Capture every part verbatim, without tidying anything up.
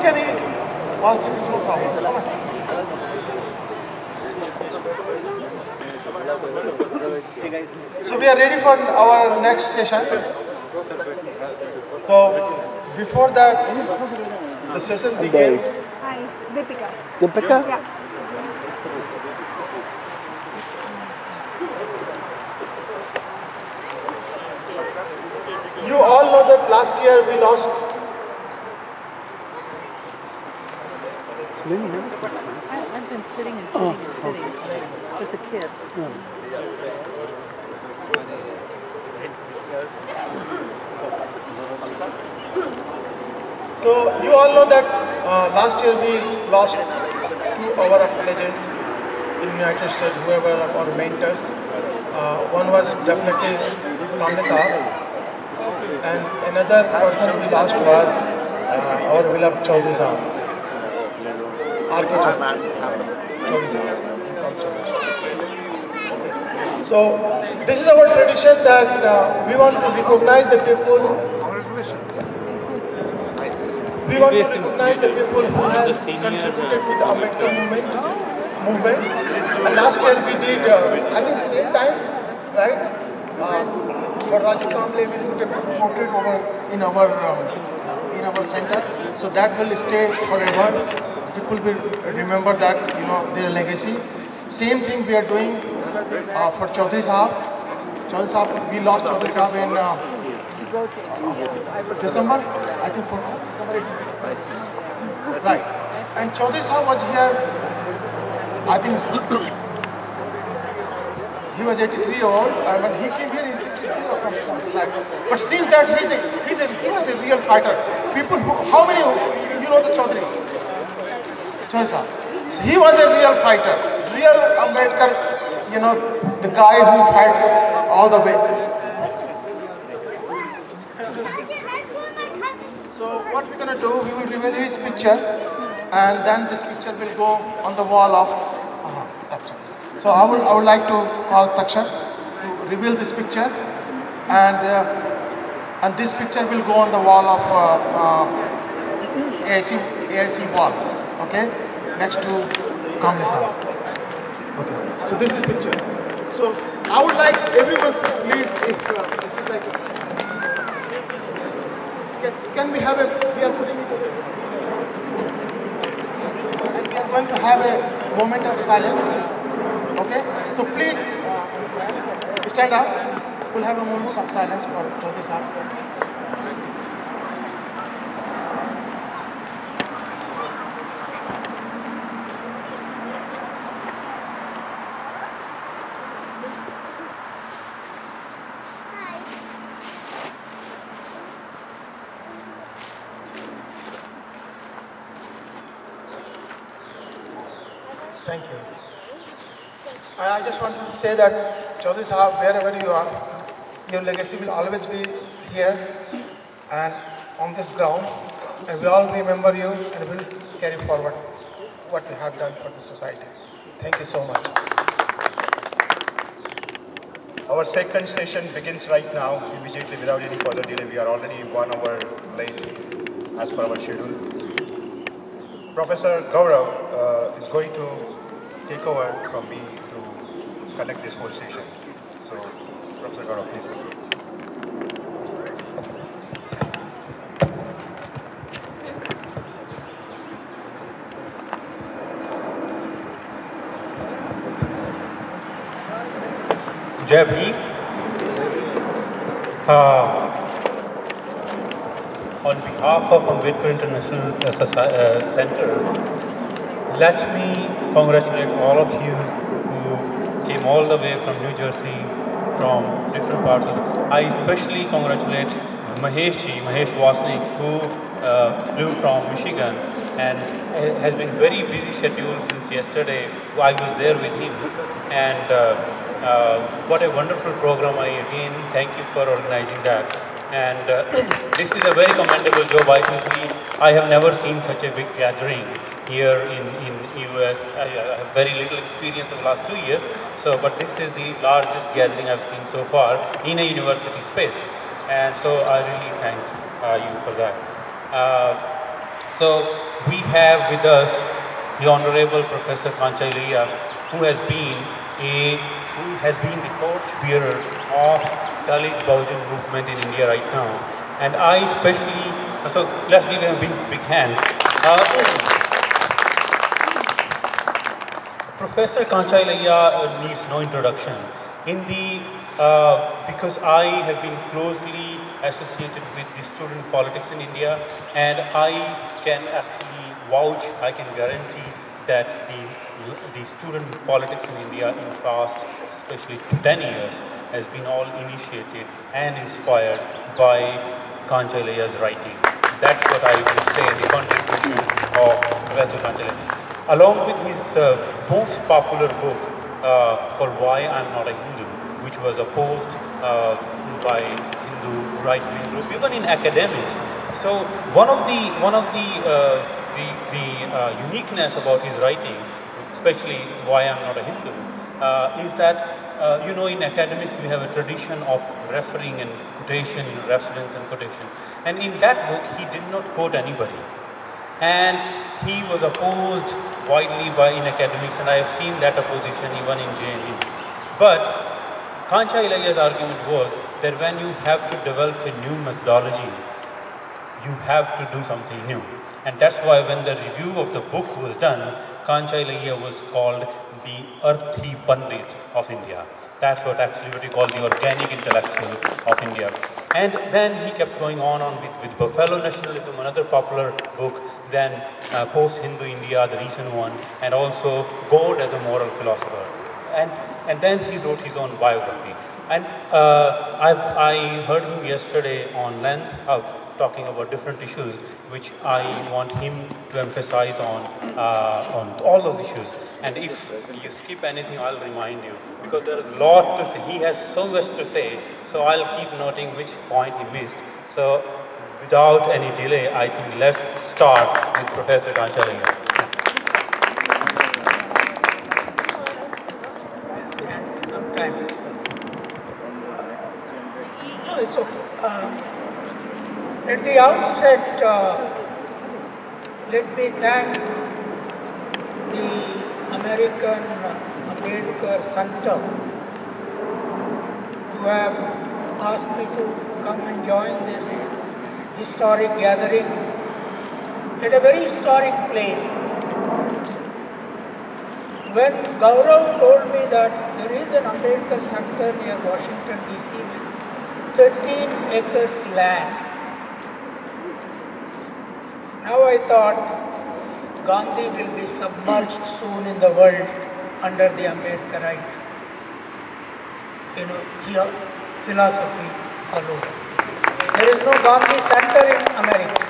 can eat once, it is no problem. Come on. So we are ready for our next session. So before that, the session begins. Hi, Deepika. Deepika? Yeah. You all know that last year we lost. I, I've been sitting and sitting and sitting with the kids. So you all know that uh, last year we lost two of our legends in the United States, whoever our mentors. Uh, one was definitely Kancha, and another person we lost was uh, our beloved Chaudhary Sahab, R K Chaudhary Sahab. So this is our tradition that uh, we want to recognize the people. We want to recognize the people who has contributed to the Ambedkar movement. movement. And last year we did, uh, I think same time, right? Uh, for Raju Kamble, we put a portrait over in our um, in our center, so that will stay forever. People will remember that, you know, their legacy. Same thing we are doing uh, for Chaudhary Sahab. Chaudhary Sahab, we lost Chaudhary Sahab in uh, uh, December, I think for right. And Chaudhary Sahab was here, I think he was eighty-three years old, and when he came here in sixty-three or something, something like that. But since that, he's a, he's a, he was a real fighter. People who, how many, you know the Chaudhary? Chaudhary Sahab. So he was a real fighter, real Ambedkar, you know, the guy who fights all the way. So what we're going to do, we will reveal his picture, and then this picture will go on the wall of uh, Taksha. So I would, I would like to call Taksha to reveal this picture, and uh, and this picture will go on the wall of uh, uh, A I C, A I C wall, okay, next to Kamble Sahab. Okay, so this is picture. So I would like everyone, please, if, uh, if you'd like to, can, can we have a, we are putting, and we are going to have a moment of silence. Okay, so please uh, stand up. We'll have a moment of silence for Chaudhary Sahab. Thank you. I just wanted to say that Chaudhary Sahab, wherever you are, your legacy will always be here and on this ground, and we all remember you and will carry forward what you have done for the society. Thank you so much. Our second session begins right now. Immediately, without any further delay, we are already one hour late as per our schedule. Professor Gaurav uh, is going to take over from me to conduct this whole session. So, Professor Gaurav, please go. Jai Bhim. Uh, on behalf of Ambedkar International uh, uh, Center, let me congratulate all of you who came all the way from New Jersey, from different parts of the, I especially congratulate Mahesh ji, Mahesh Wasnik, who uh, flew from Michigan and has been very busy schedule since yesterday. I was there with him, and uh, uh, what a wonderful program. I again thank you for organizing that. And uh, this is a very commendable job. I think we, I have never seen such a big gathering here in, in U S. I, I have very little experience of the last two years. So, but this is the largest gathering I've seen so far in a university space. And so I really thank uh, you for that. Uh, So we have with us the Honorable Professor Kancha, who has been a who has been the torchbearer of Dalit Bahujan movement in India right now. And I especially, so let's give him a big, big hand. Uh, Professor Kancha uh, needs no introduction. In the, uh, because I have been closely associated with the student politics in India, and I can actually vouch, I can guarantee that the, the student politics in India in the past, especially ten years, has been all initiated and inspired by Kancha Ilaiah's writing. That's what I would say the contribution of Professor Kancha Ilaiah. Along with his uh, most popular book uh, called Why I'm Not a Hindu, which was opposed uh, by Hindu right-wing group, even in academics. So one of the one of the uh, the, the uh, uniqueness about his writing, especially Why I'm Not a Hindu, uh, is that uh, you know, in academics we have a tradition of referring and quotation, reference and quotation, and in that book he did not quote anybody. And he was opposed widely by in academics, and I have seen that opposition even in J N U. But Kancha Ilaiah's argument was that when you have to develop a new methodology, you have to do something new. And that's why when the review of the book was done, Kancha Ilaiah was called the earthy Pandit of India. That's what actually what we call the organic intellectual of India. And then he kept going on, on with, with Buffalo Nationalism, another popular book, then uh, Post-Hindu India, the recent one, and also God as a Moral Philosopher. And, and then he wrote his own biography. And uh, I, I heard him yesterday on length, uh, talking about different issues, which I want him to emphasize on, uh, on all those issues. And if you skip anything, I'll remind you, because there is a lot to say. He has so much to say, so I'll keep noting which point he missed. So without any delay, I think let's start with Professor Kancha Ilaiah. Sometime. No, it's okay. Uh, at the outset, uh, let me thank the American Ambedkar Center to have asked me to come and join this historic gathering at a very historic place. When Gaurav told me that there is an Ambedkar Center near Washington D C with thirteen acres land, now I thought Gandhi will be submerged soon in the world under the Ambedkarite, you know, the philosophy all over. There is no Gandhi Center in America,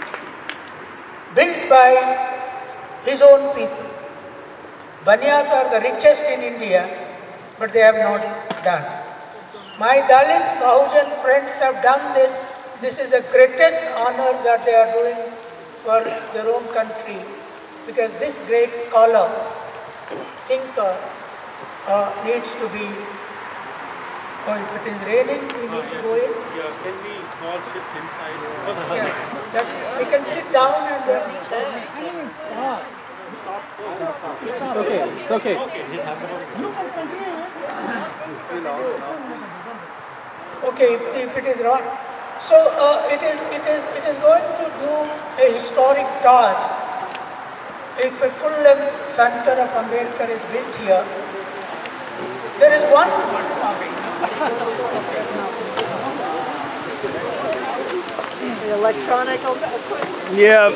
built by his own people. Banyas are the richest in India, but they have not done. My Dalit Bahujan friends have done this. This is the greatest honor that they are doing for their own country, because this great scholar, thinker, uh, needs to be, oh, if it is raining, we need to go in. Yeah, can we all shift inside? Yeah, that we can sit down and then. I didn't even stop. It's okay, it's okay. Okay, if, the, if it is wrong. So uh, it is it is it is going to do a historic task. If a full-length center of Ambedkar is built here, there is one. The electronic equipment. Yeah.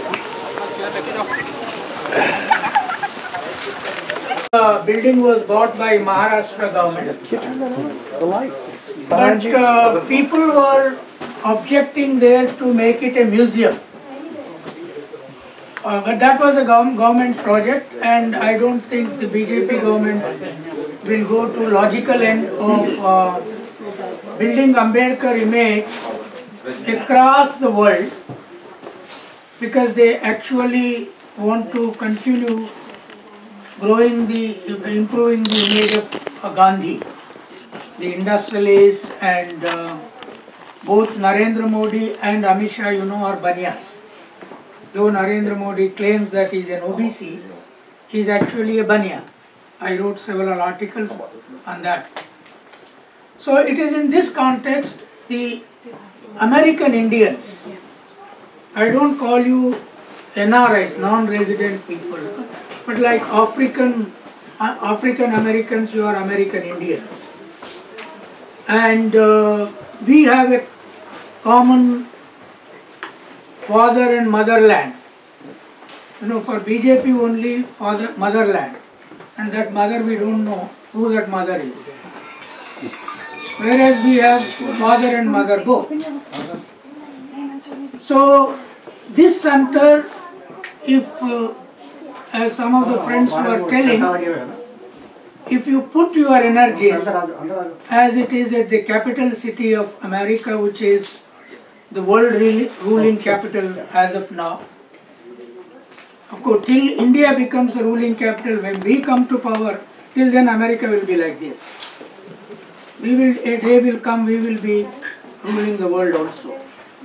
The building was bought by Maharashtra government. The lights. But uh, people were objecting there to make it a museum. Uh, but that was a gov government project, and I don't think the B J P government will go to logical end of uh, building Ambedkar image across the world, because they actually want to continue growing the, improving the image of uh, Gandhi, the industrialists, and uh, both Narendra Modi and Amit Shah, you know, are Banyas. though Narendra Modi claims that he is an O B C, he is actually a Baniya. I wrote several articles on that. So it is in this context, the American Indians, I don't call you N R Is, non-resident people, but like African, uh, African Americans, you are American Indians. And uh, we have a common father and motherland. You know, for B J P only father, motherland. And that mother, we don't know who that mother is. Whereas we have father and mother both. So this center, if, uh, as some of the friends were telling, if you put your energies as it is at the capital city of America, which is the world ruling capital as of now, of course, till India becomes a ruling capital, when we come to power, till then America will be like this. We will, a day will come, we will be ruling the world also.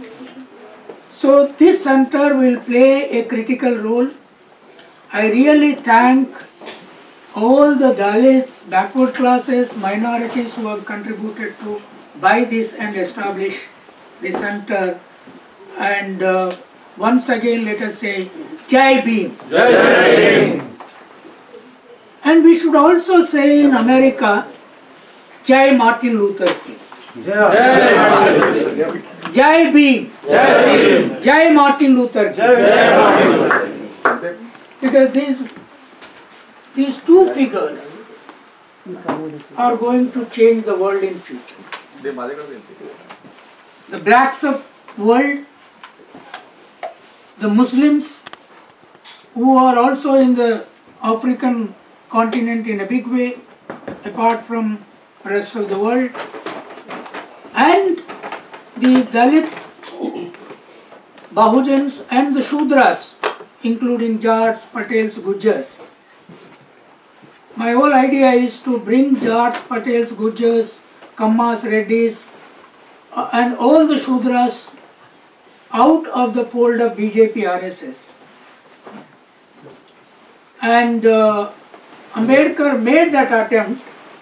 So this center will play a critical role. I really thank all the Dalits, backward classes, minorities who have contributed to buy this and establish the center. And uh, once again, let us say, Jai Bhim. Jai Bhim. And we should also say in America, Jai Martin Luther King. Jai, Jai Bhim. Jai, Jai Martin Luther King. Jai. Because these, these two figures are going to change the world in future. The blacks of world, the Muslims who are also in the African continent in a big way, apart from the rest of the world, and the Dalit, Bahujans and the Shudras, including Jats, Patels, Gujars. My whole idea is to bring Jats, Patels, Gujars, Kammas, Reddys uh, and all the Shudras out of the fold of B J P R S S. And uh, Ambedkar made that attempt,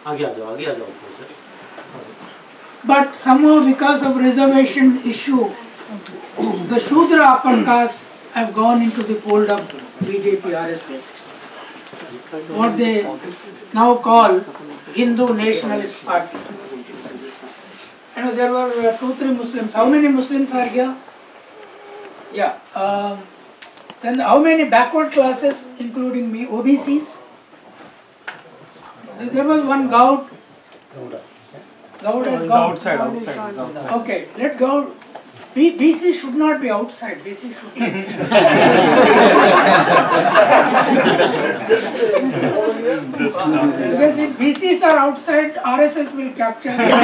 but somehow because of reservation issue, the Shudra upper caste have gone into the fold of B J P R S S. What they now call Hindu Nationalist Party. You know, there were uh, two, three Muslims. How many Muslims are here? Yeah. Um, then how many backward classes, including me, O B Cs? There was one Gaud. Gaud has gone. Outside, outside, outside. Okay, let Gaud. B, BC should not be outside. B C should be inside. Because if B Cs are outside, R S S will capture them.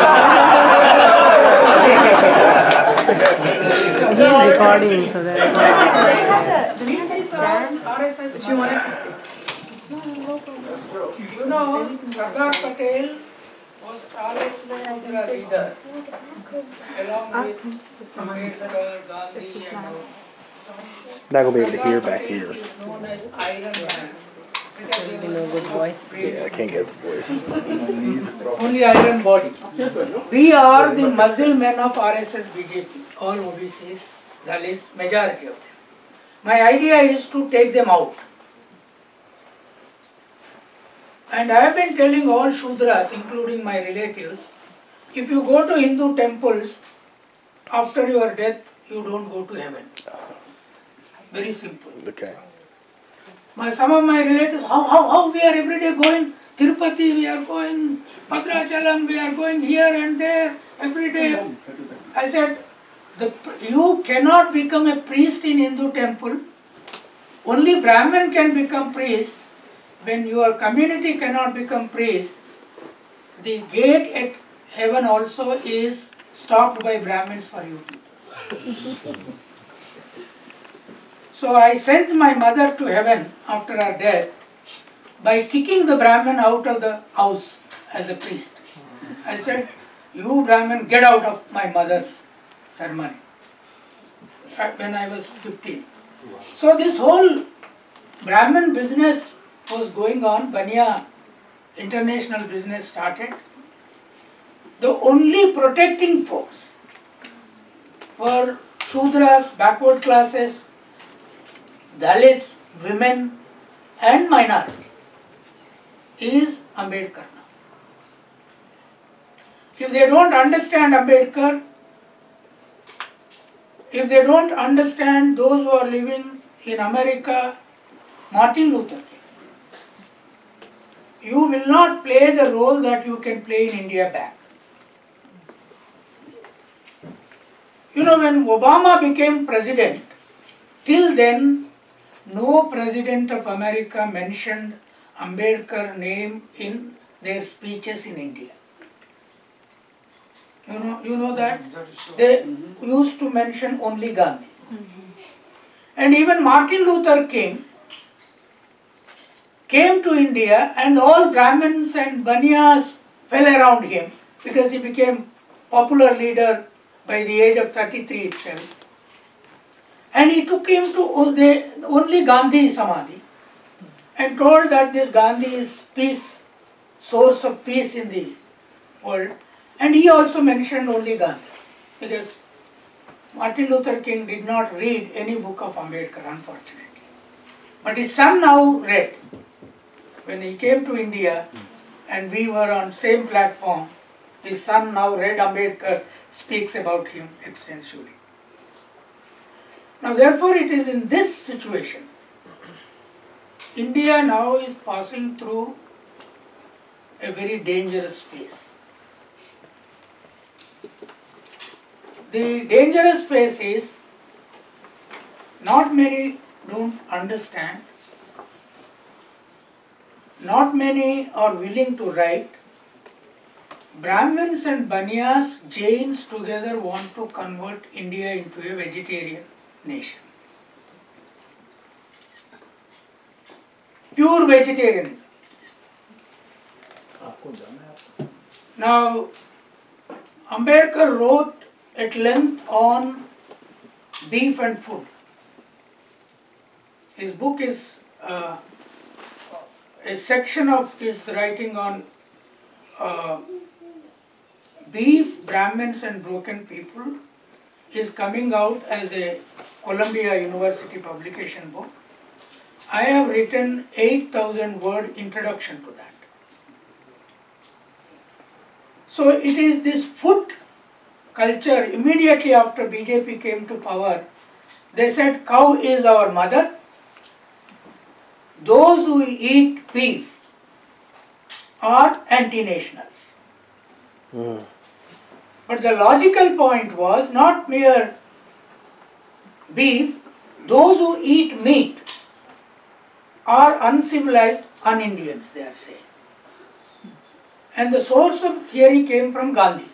He's recording, so that's why. Do they have the, do they have that stand? R S S, you want You know, Sardar Patel was tallest Mundra leader, along with Ambedkar, Gandhi, and all. Not gonna be able to hear Sardar back Patel here. is known as Iron Man. Because he was Good voice. Yeah, I can't get the voice. only iron body. We are the muscle men of R S S B J P, all O B Cs, Dalits, majority of them. My idea is to take them out. And I have been telling all Shudras, including my relatives, if you go to Hindu temples, after your death, you don't go to heaven. Very simple. Okay. My, some of my relatives, how, how, how we are every day going, Tirupati, we are going, Bhadrachalam, we are going here and there, every day. I said, the, you cannot become a priest in Hindu temple. Only Brahmin can become priest. When your community cannot become priest, the gate at heaven also is stopped by Brahmins for you. So I sent my mother to heaven after her death by kicking the Brahmin out of the house as a priest. I said, you Brahmin, get out of my mother's ceremony. When I was fifteen. So this whole Brahmin business was going on, Baniya international business started. The only protecting force for Shudras, backward classes, Dalits, women and minorities is Ambedkar. If they don't understand Ambedkar, if they don't understand those who are living in America, Martin Luther King, you will not play the role that you can play in India back. You know, when Obama became president, till then, no president of America mentioned Ambedkar name in their speeches in India. You know, you know that? They used to mention only Gandhi. And even Martin Luther King came to India and all Brahmins and Baniyas fell around him because he became popular leader by the age of thirty-three itself. And he took him to the only Gandhi Samadhi and told that this Gandhi is peace, source of peace in the world. And he also mentioned only Gandhi because Martin Luther King did not read any book of Ambedkar, unfortunately. But his son now read. When he came to India and we were on same platform, his son now read Ambedkar, speaks about him extensively. Now therefore it is in this situation, India now is passing through a very dangerous phase. The dangerous phase is, not many don't understand, not many are willing to write. Brahmins and Baniyas, Jains together want to convert India into a vegetarian nation. Pure vegetarianism. Now, Ambedkar wrote at length on beef and food. His book is uh, a section of his writing on uh, beef, Brahmins and broken people is coming out as a Columbia University publication book. I have written eight thousand word introduction to that. So it is this food culture. Immediately after B J P came to power, they said cow is our mother. Those who eat beef are anti-nationals. Mm. But the logical point was not mere beef, those who eat meat are uncivilized un-Indians, they are saying. And the source of theory came from Gandhi.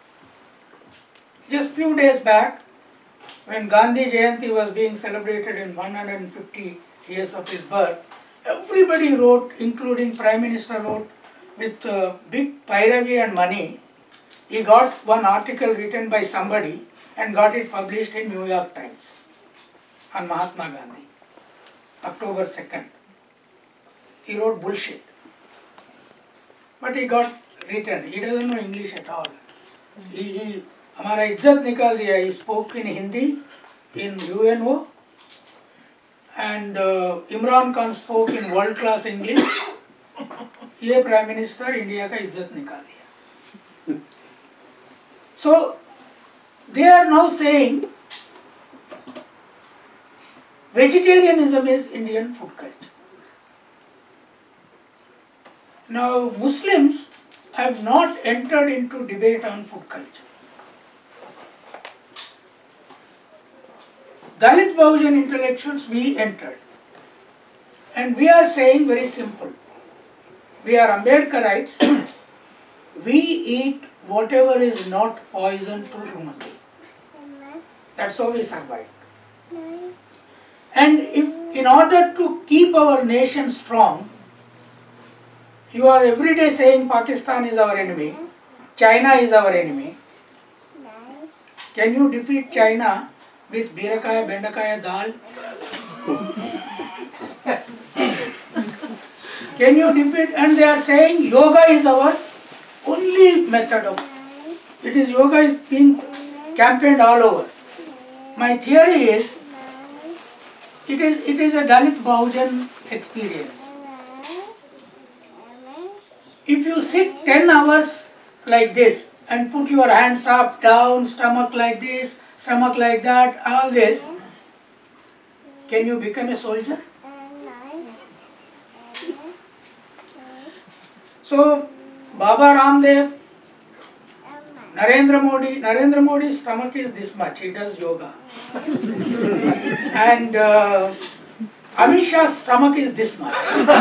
Just few days back, when Gandhi Jayanti was being celebrated in one hundred fifty years of his birth, everybody wrote, including Prime Minister wrote, with uh, big pyravi and money. He got one article written by somebody and got it published in New York Times on Mahatma Gandhi, October second. He wrote bullshit. But he got written. He doesn't know English at all. He, he हमारा इज्जत निकाल दिया. He spoke in Hindi, in U N O, and uh, Imran Khan spoke in world class English. ये Prime Minister India का इज्जत निकाल दिया. So they are now saying vegetarianism is Indian food culture. Now Muslims have not entered into debate on food culture. Dalit Bahujan intellectuals, we entered. And we are saying very simple. We are Ambedkarites. We eat whatever is not poison to human being. That's how we survive. And if, in order to keep our nation strong, you are every day saying Pakistan is our enemy, China is our enemy. Can you defeat China with birakaya, bendakaya, dal? Can you defeat? And they are saying yoga is our only method of, it is yoga is being campaigned all over. My theory is, it is, it is a Dalit Bahujan experience. If you sit ten hours like this and put your hands up, down, stomach like this, stomach like that, all this, can you become a soldier? So, Baba Ramdev, Narendra Modi, Narendra Modi's stomach is this much, he does yoga. And uh, Amit Shah's stomach is this much.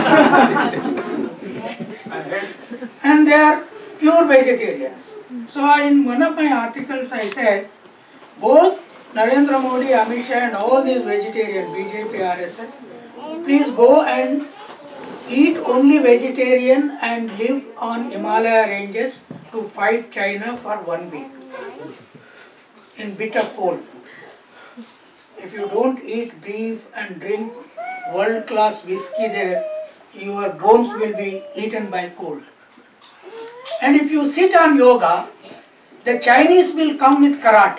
And they are pure vegetarians. So in one of my articles I said, both Narendra Modi, Amit Shah and all these vegetarian, B J P, R S S, please go and eat only vegetarian and live on Himalaya ranges to fight China for one week in bitter cold. If you don't eat beef and drink world-class whiskey there, your bones will be eaten by cold. And if you sit on yoga, the Chinese will come with karate.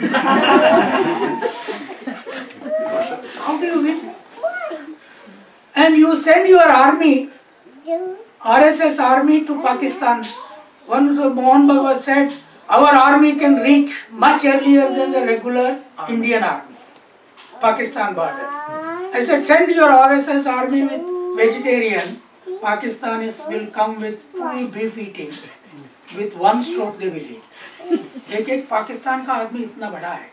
How do you win? And you send your army, R S S army to Pakistan. One Mohan Bhagwat said, our army can reach much earlier than the regular Indian army, Pakistan borders. I said, send your R S S army with vegetarian, Pakistanis will come with full beef eating. With one stroke they will eat. एक एक पाकिस्तान का आदमी इतना बड़ा है.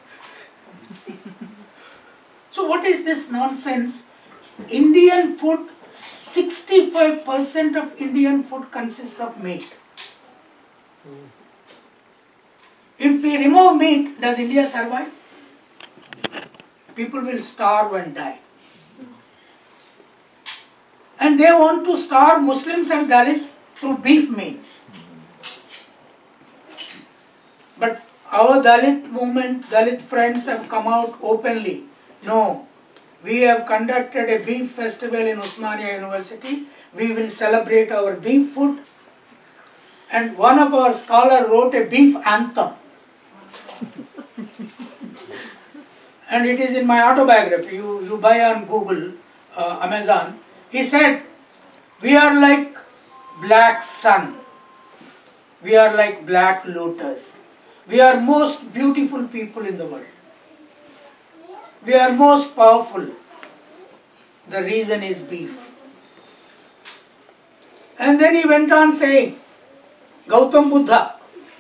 So what is this nonsense? Indian food, sixty-five percent of Indian food consists of meat. If we remove meat, does India survive? People will starve and die. And they want to starve Muslims and Dalits through beef meals. But our Dalit movement, Dalit friends have come out openly. No, we have conducted a beef festival in Osmania University. We will celebrate our beef food. And one of our scholars wrote a beef anthem. And it is in my autobiography. You, you buy on Google, uh, Amazon. He said, we are like black sun. We are like black lotus. We are most beautiful people in the world. We are most powerful. The reason is beef. And then he went on saying, Gautam Buddha,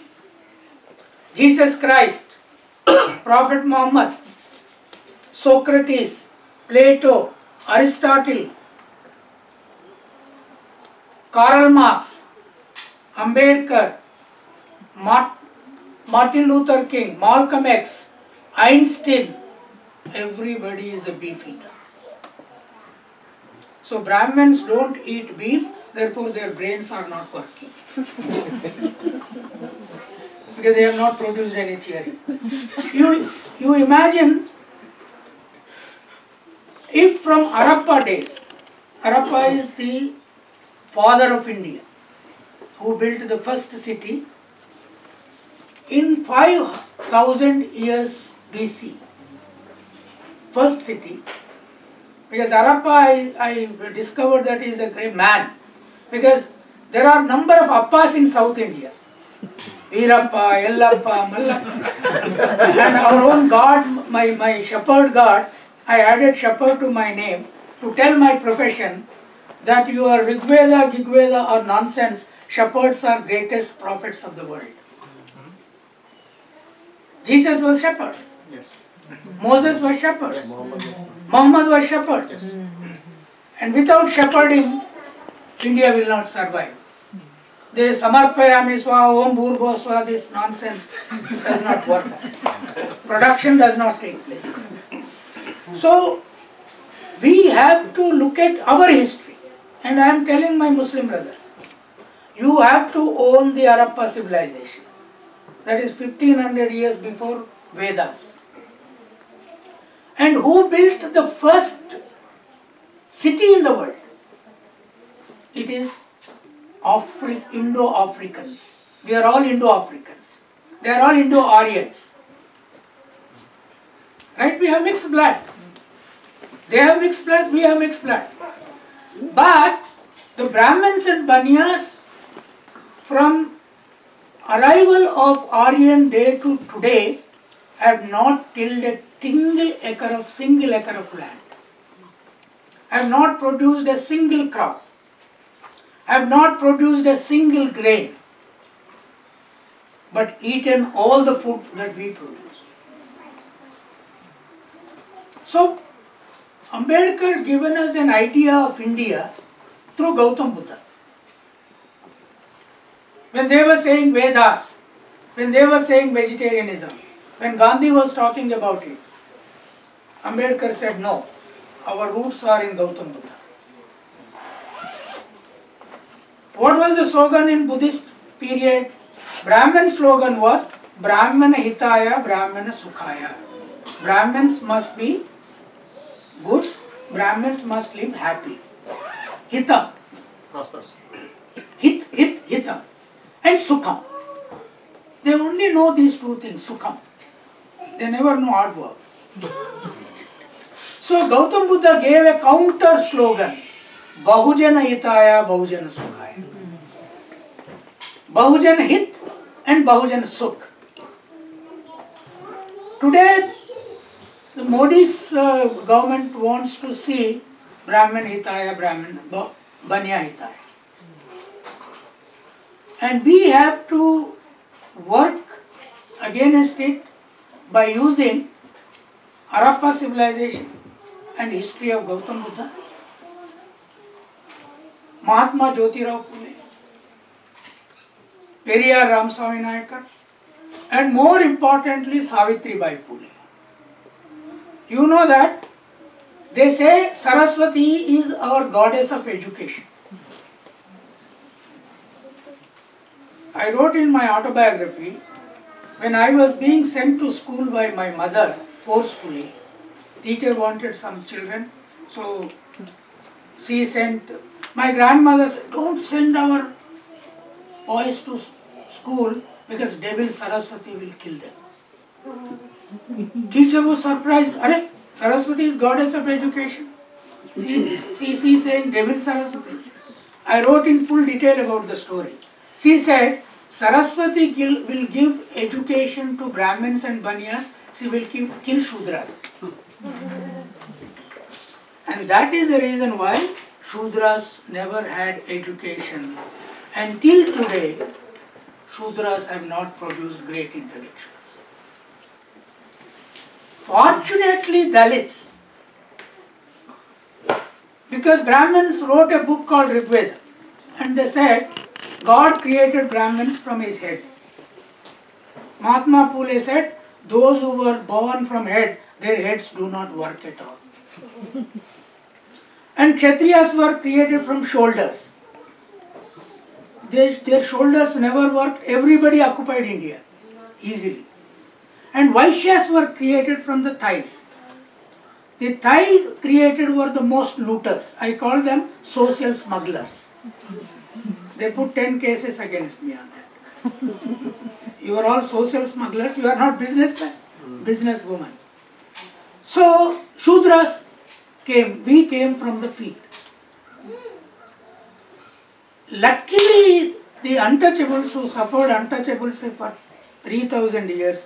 Jesus Christ, Prophet Muhammad, Socrates, Plato, Aristotle, Karl Marx, Ambedkar, Martin Luther King, Malcolm X, Einstein, everybody is a beef eater. So Brahmins don't eat beef, therefore their brains are not working. Because they have not produced any theory. You, you imagine if from Harappa days, Harappa is the father of India, who built the first city, in five thousand years B C, first city, because Harappa, I, I discovered that he is a great man, because there are number of Appas in South India, Veerappa, Yellappa, Mallappa, and our own god, my, my shepherd god, I added shepherd to my name to tell my profession that your Rigveda, Gigveda are nonsense, shepherds are greatest prophets of the world. Jesus was shepherd. Yes. Moses was shepherd. Yes. Muhammad was shepherd. Yes. And without shepherding, India will not survive. The Samarpayami Swa, Om Bhurbo Swa, this nonsense does not work. Production does not take place. So, we have to look at our history. And I am telling my Muslim brothers, you have to own the Harappa civilization. That is fifteen hundred years before Vedas. And who built the first city in the world. It is Afri Indo-Africans. We are all Indo-Africans. They are all Indo-Aryans. Right? We have mixed blood. They have mixed blood, we have mixed blood. But the Brahmins and Banyas, from arrival of Aryan day to today, have not tilled a single acre of single acre of land. Have not produced a single crop. Have not produced a single grain. But eaten all the food that we produce. So, Ambedkar given us an idea of India through Gautam Buddha. When they were saying Vedas, when they were saying vegetarianism, when Gandhi was talking about it, Ambedkar said, no, our roots are in Gautam Buddha. What was the slogan in Buddhist period? Brahman slogan was Brahmana Hitaya, Brahmana Sukhaya. Brahmins must be good, Brahmins must live happy. Hita. Prosperous. Hit, hit, hita. And Sukham. They only know these two things, Sukham. They never know hard work. So Gautam Buddha gave a counter slogan, Bahujana Hitaya, Bahujana Sukhaya. Bahujana Hit and Bahujana Sukh. Today, the Modi's uh, government wants to see Brahman Hitaya, Brahman, Banya Hitaya. And we have to work against it by using Harappa civilization and history of Gautam Buddha, Mahatma Jyotirao Phule, Periyar Ramaswamy Nayakar, and more importantly Savitribai Phule. You know that they say Saraswati is our goddess of education. I wrote in my autobiography, when I was being sent to school by my mother forcefully, teacher wanted some children, so she sent, my grandmother said, don't send our boys to school because devil Saraswati will kill them. Teacher was surprised, Are, Saraswati is goddess of education. She, she, she is saying devil Saraswati. I wrote in full detail about the story. She said, Saraswati will, will give education to Brahmins and Banyas, she will kill, kill Shudras. And that is the reason why Shudras never had education. Until today, Shudras have not produced great intellectuals. Fortunately, Dalits, because Brahmins wrote a book called Rigveda, and they said, God created Brahmins from his head. Mahatma Phule said, those who were born from head, their heads do not work at all. And Kshatriyas were created from shoulders. Their, their shoulders never worked, everybody occupied India, easily. And Vaishyas were created from the thighs. The thigh created were the most looters. I call them social smugglers. They put ten cases against me on that. You are all social smugglers, you are not businessmen, businesswomen. So, Shudras came, we came from the feet. Luckily, the untouchables who suffered untouchables for three thousand years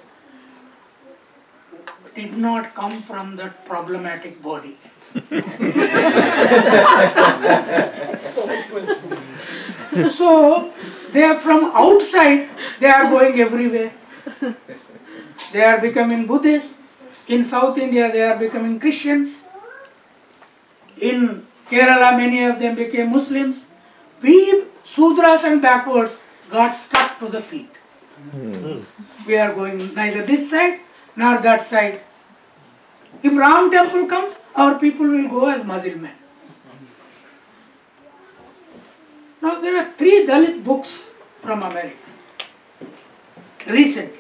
did not come from that problematic body. So, they are from outside, they are going everywhere. They are becoming Buddhists. In South India, they are becoming Christians. In Kerala, many of them became Muslims. We, Sudras and backwards, got stuck to the feet. Mm. We are going neither this side nor that side. If Ram temple comes, our people will go as Muslim men. Now there are three Dalit books from America, recent.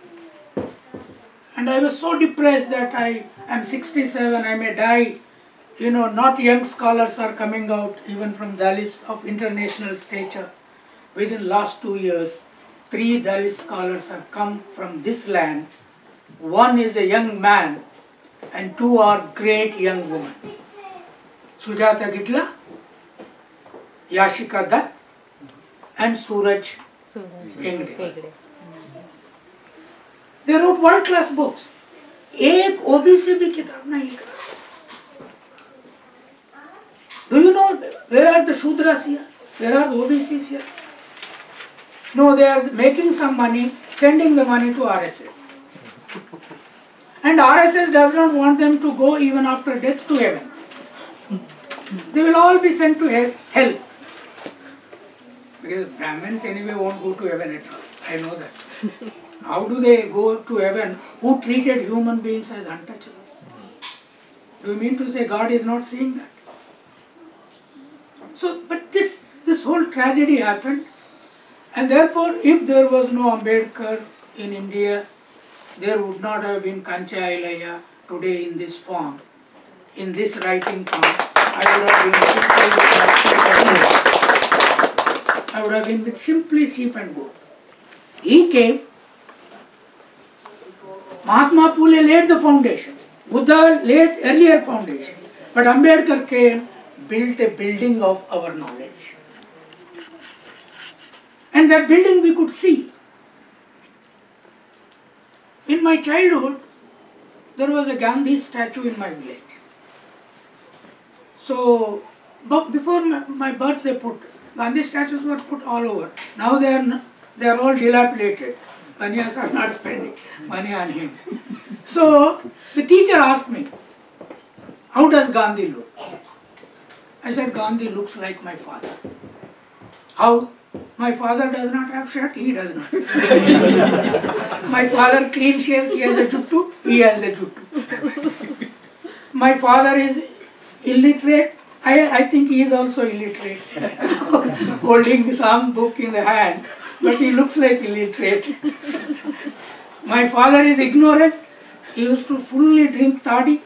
And I was so depressed that I am sixty-seven, I may die you know, not young scholars are coming out even from Dalits of international stature. Within last two years, three Dalit scholars have come from this land. One is a young man and two are great young women. Sujata Gitla, Yashika Dutt and Suraj Engde. They wrote world-class books. एक O B C भी किताब नहीं लिखा. Do you know where are the Shudras here? Where are the O B Cs here? No, they are making some money, sending the money to R S S. And R S S does not want them to go even after death to heaven. They will all be sent to hell. Because Brahmins anyway won't go to heaven at all. I know that. How do they go to heaven who treated human beings as untouchables? Do you mean to say God is not seeing that? So, but this, this whole tragedy happened, and therefore if there was no Ambedkar in India, there would not have been Kancha Ilaiah today in this form, in this writing form. I would have been simply, I would have been with simply sheep and goat. He came, Mahatma Phule laid the foundation, Buddha laid earlier foundation, but Ambedkar came, built a building of our knowledge. And that building we could see. In my childhood, there was a Gandhi statue in my village. So, but before my, my birth, they put Gandhi statues were put all over. Now they are they are all dilapidated. Banyas are not spending money on him. So the teacher asked me, "How does Gandhi look?" I said, "Gandhi looks like my father." How? My father does not have shirt, he does not. My father clean shaves, he has a juttu, he has a juttu. My father is illiterate, I, I think he is also illiterate. Holding some book in the hand, but he looks like illiterate. My father is ignorant, he used to fully drink toddy.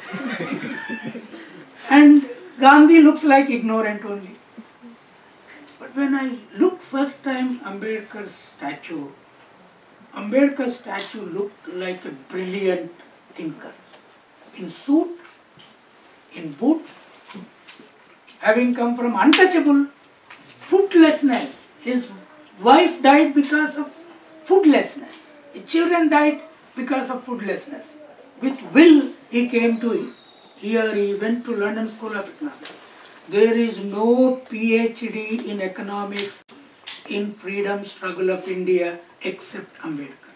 And Gandhi looks like ignorant only. But when I looked first time Ambedkar's statue, Ambedkar's statue looked like a brilliant thinker. In suit, in boot, having come from untouchable foodlessness. His wife died because of foodlessness. His children died because of foodlessness. With will he came to here, he went to London School of Economics. There is no PhD in economics in freedom struggle of India except Ambedkar.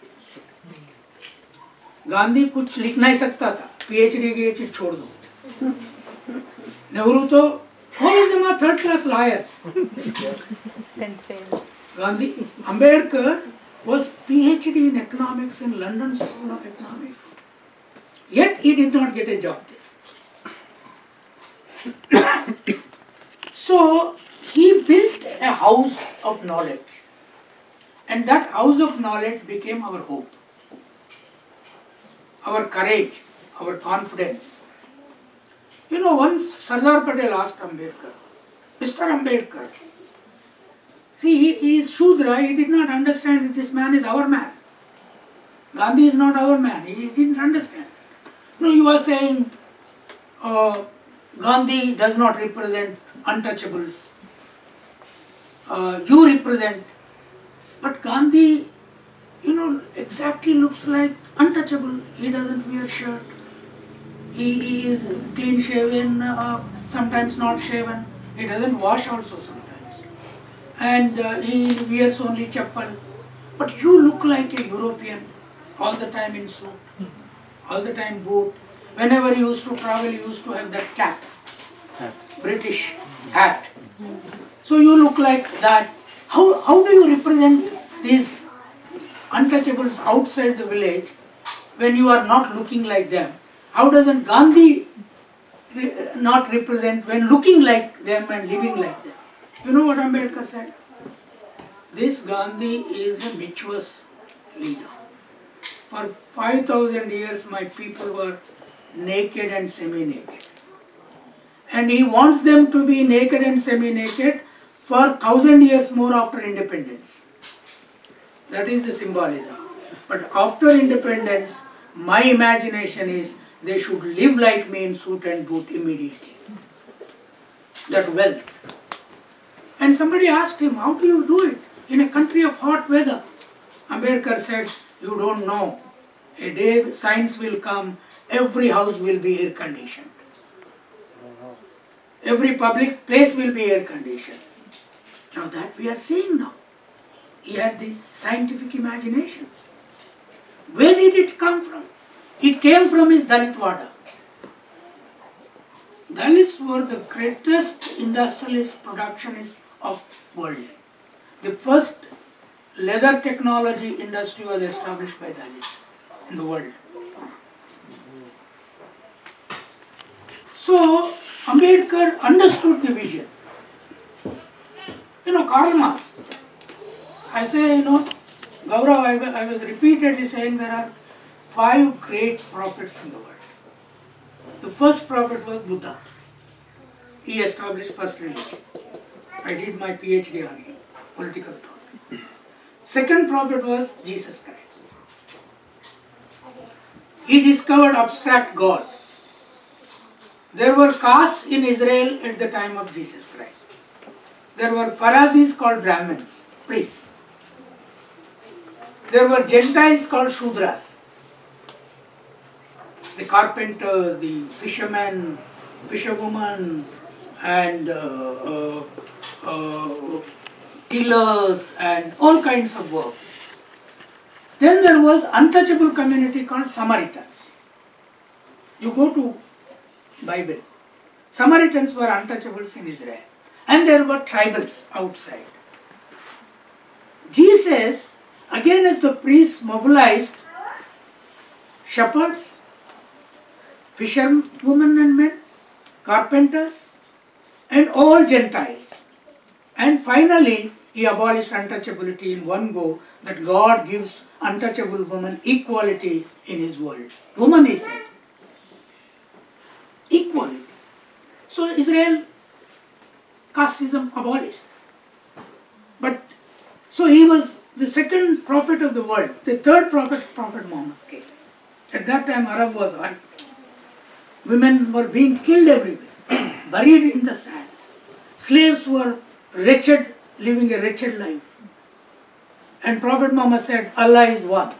Gandhi कुछ लिख नहीं सकता था, PhD की चीज छोड़ दो. नेहरू तो all of them are third class liars. Gandhi, Ambedkar was PhD in economics in London School of Economics. Yet he did not get a job there. So he built a house of knowledge, and that house of knowledge became our hope, our courage, our confidence. You know, once Sardar Patel asked Ambedkar, Mister Ambedkar, see, he, he is Shudra, he did not understand that this man is our man. Gandhi is not our man, he didn't understand. No, you are saying uh, Gandhi does not represent untouchables. Uh, you represent, but Gandhi, you know, exactly looks like untouchable. He doesn't wear shirt. He, he is clean shaven, uh, sometimes not shaven. He doesn't wash also sometimes. And uh, he wears only chappal. But you look like a European, all the time in suit, all the time boot. Whenever you used to travel, you used to have that cap, British hat. So you look like that. How, how do you represent these untouchables outside the village when you are not looking like them? How doesn't Gandhi re not represent when looking like them and living like them? You know what Ambedkar said? This Gandhi is a virtuous leader. For five thousand years my people were naked and semi-naked. and he wants them to be naked and semi-naked for thousand years more after independence. That is the symbolism. But after independence, my imagination is they should live like me in suit and boot immediately. That wealth. And somebody asked him, how do you do it in a country of hot weather? Ambedkar said, you don't know. A day science will come, every house will be air conditioned. Every public place will be air conditioned. Now that we are seeing now. He had the scientific imagination. Where did it come from? It came from his Dalit Wada. Dalits were the greatest industrialist productionists of world. The first leather technology industry was established by Dalits in the world. So Ambedkar understood the vision. You know, Karl Marx. I say, you know, Gaurav, I, I was repeatedly saying there are five great prophets in the world. The first prophet was Buddha. He established first religion. I did my PhD on him, political thought. Second prophet was Jesus Christ. He discovered abstract God. There were castes in Israel at the time of Jesus Christ. There were Pharisees called Brahmins, priests. There were Gentiles called Shudras. The carpenter, the fisherman, fisherwoman, and uh, uh, uh, tillers, and all kinds of work. Then there was untouchable community called Samaritans. You go to Bible. Samaritans were untouchables in Israel. And there were tribals outside. Jesus, again as the priests mobilized shepherds, fisherwomen and men, carpenters, and all Gentiles. And finally, he abolished untouchability in one go, that God gives untouchable woman equality in his world. Woman is it. Equality. So Israel, casteism abolished. But, so he was the second prophet of the world. The third prophet, Prophet Muhammad came. At that time, Arab was hard. Women were being killed everywhere, buried in the sand. Slaves were wretched, living a wretched life. And Prophet Muhammad said, Allah is one.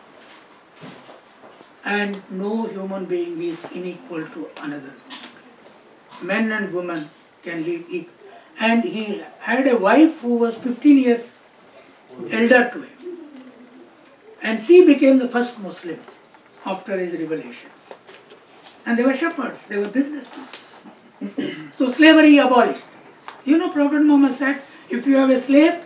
And no human being is unequal to another. Men and women can live equal. And he had a wife who was fifteen years elder to him. And she became the first Muslim after his revelations. And they were shepherds, they were businessmen. So slavery abolished. You know, Prophet Muhammad said, if you have a slave,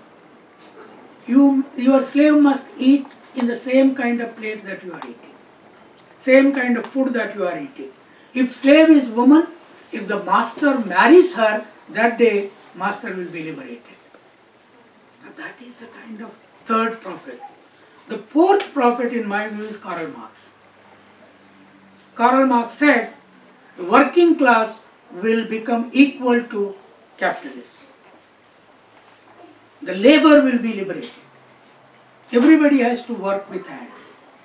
you, your slave must eat in the same kind of plate that you are eating. Same kind of food that you are eating. If slave is woman, if the master marries her, that day master will be liberated. Now that is the kind of third prophet. The fourth prophet in my view is Karl Marx. Karl Marx said, the working class will become equal to capitalists. The labor will be liberated. Everybody has to work with hands.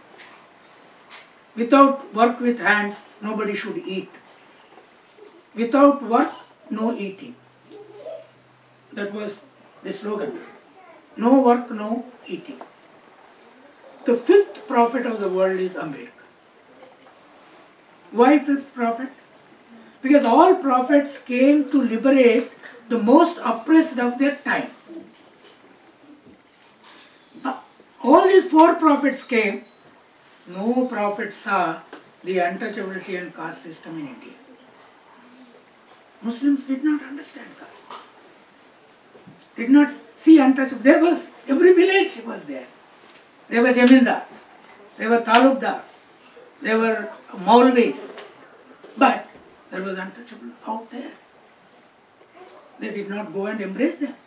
Without work with hands, nobody should eat. Without work, no eating. That was the slogan. No work, no eating. The fifth prophet of the world is Ambedkar. Why fifth prophet? Because all prophets came to liberate the most oppressed of their time. All these four prophets came, no prophet saw the untouchability and caste system in India. Muslims did not understand caste. Did not see untouchable. There was, every village was there. There were Jamindars, there were Talukdars, there were Maulvis, but there was untouchable out there. They did not go and embrace them.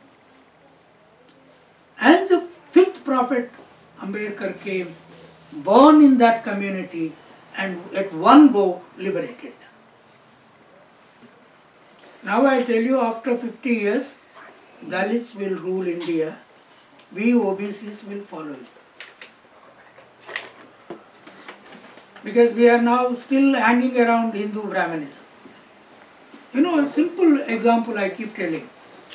And the fifth prophet, Ambedkar, came, born in that community, and at one go liberated them. Now I tell you, after fifty years, Dalits will rule India. We O B Cs will follow it. Because we are now still hanging around Hindu Brahmanism. You know, a simple example I keep telling.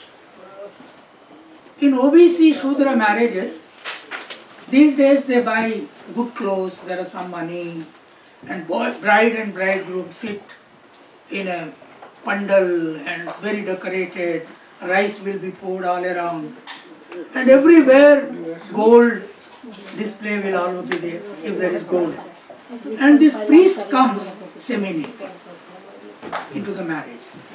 In O B C Shudra marriages, these days they buy good clothes, there is some money, and boy, bride and bridegroom sit in a pandal and very decorated, rice will be poured all around, and everywhere gold display will always be there if there is gold. And this priest comes semi-naked into the marriage.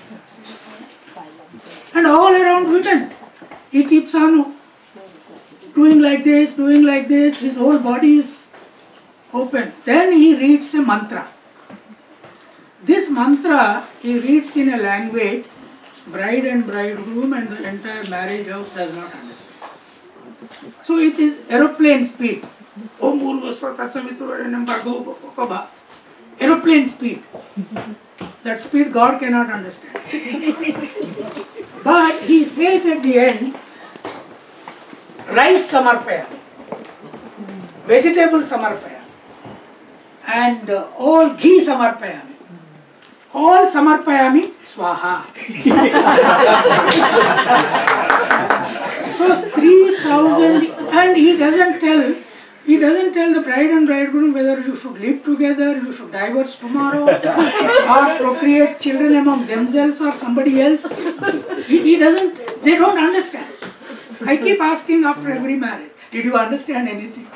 And all around women, he keeps on doing like this, doing like this, his whole body is open. Then he reads a mantra. This mantra he reads in a language bride and bridegroom and the entire marriage house does not understand. So it is aeroplane speed. Aeroplane speed. That speed God cannot understand. But he says at the end, rice samarpaya, vegetable samarpaya, and uh, all ghee samarpayami. All samarpayami swaha. So three thousand, and he doesn't tell, he doesn't tell the bride and bridegroom whether you should live together, you should divorce tomorrow, or procreate children among themselves or somebody else. He, he doesn't, they don't understand. I keep asking after every marriage, did you understand anything?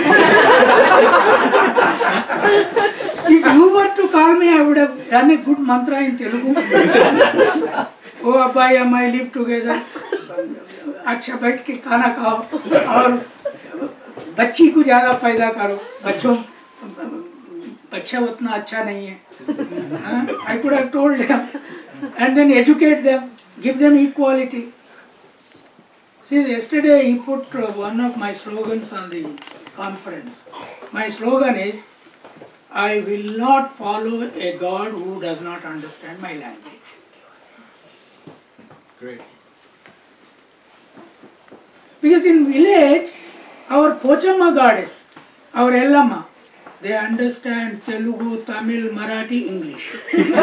If you were to call me, I would have done a good mantra in Telugu. Oh, Abbai, Ammai, live together. अच्छा बैठ के खाना खाओ और बच्ची को ज़्यादा पैदा करो. बच्चों बच्चा उतना अच्छा नहीं है. I could have told them and then educate them, give them equality. See, yesterday he put one of my slogans on the conference. My slogan is, I will not follow a God who does not understand my language. Great. Because in village, our Pochamma goddess, our Ellamma, they understand Telugu, Tamil, Marathi, English.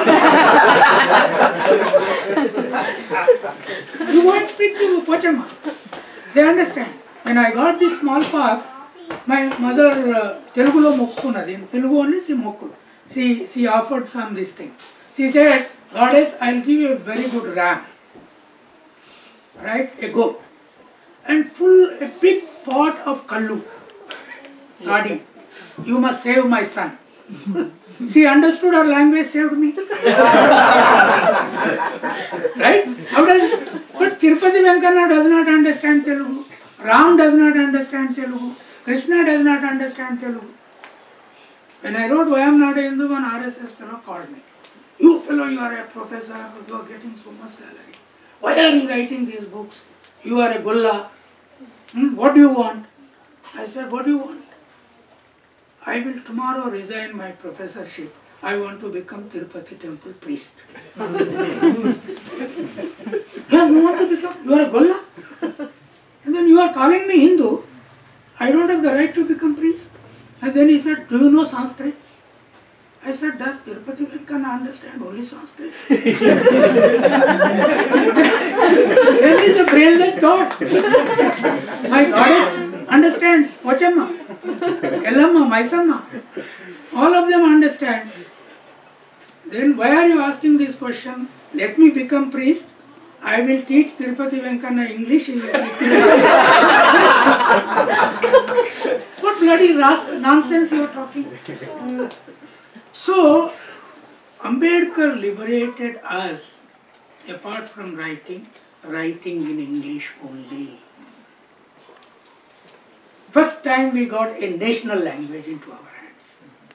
You won't speak to Pochamma. They understand. When I got this smallpox, my mother, uh, Telugu lo mokkunadi, in Telugu only she mokku. She, she offered some this thing. She said, Goddess, I'll give you a very good ram. Right? A goat. And full, a big pot of kallu. Gadi. You must save my son. She understood her language, saved me. Right? How does, but Tirupati Venkana does not understand Telugu. Ram does not understand Telugu. Krishna does not understand Telugu. When I wrote Vayam Nadu Hindu, one R S S fellow called me. You fellow, you are a professor, you are getting so much salary. Why are you writing these books? You are a gulla. Hmm? What do you want? I said, what do you want? I will tomorrow resign my professorship. I want to become Tirupati temple priest. Yeah, you want to become? You are a gulla? And then you are calling me Hindu. I don't have the right to become priest. And then he said, do you know Sanskrit? I said, does Tirupati Venkana understand only Sanskrit? Then he is a brainless God. My goddess understands Pochamma, Ellamma, Maisamma. All of them understand. Then why are you asking this question? Let me become priest. I will teach Tirupati Venkana English. He will teach me. What bloody nonsense you are talking? So, Ambedkar liberated us, apart from writing, writing in English only. First time we got a national language into our hands.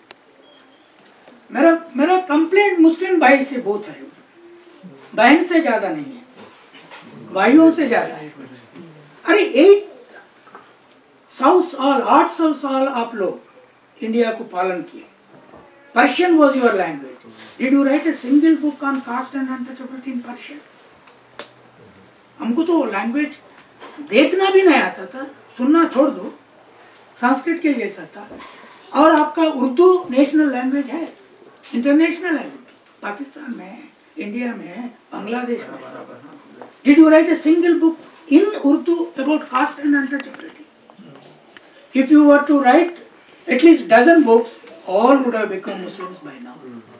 मेरा मेरा complaint मुस्लिम भाई से बहुत है, बहन से ज़्यादा नहीं है, भाइयों से ज़्यादा है. अरे एक सौ साल, आठ सौ साल आप लोग इंडिया को पालन किए. Persian was your language. Did you write a single book on caste and untouchability in Persian? हमको तो लैंग्वेज देखना भी नहीं आता था, सुनना छोड़ दो, संस्कृत के जैसा था. और आपका उर्दू नेशनल लैंग्वेज है, इंटरनेशनल है, पाकिस्तान में है, इंडिया में है, बांग्लादेश में है. Did you write a single book in Urdu about caste and untouchability? If you were to write at least dozen books, all would have become Muslims by now.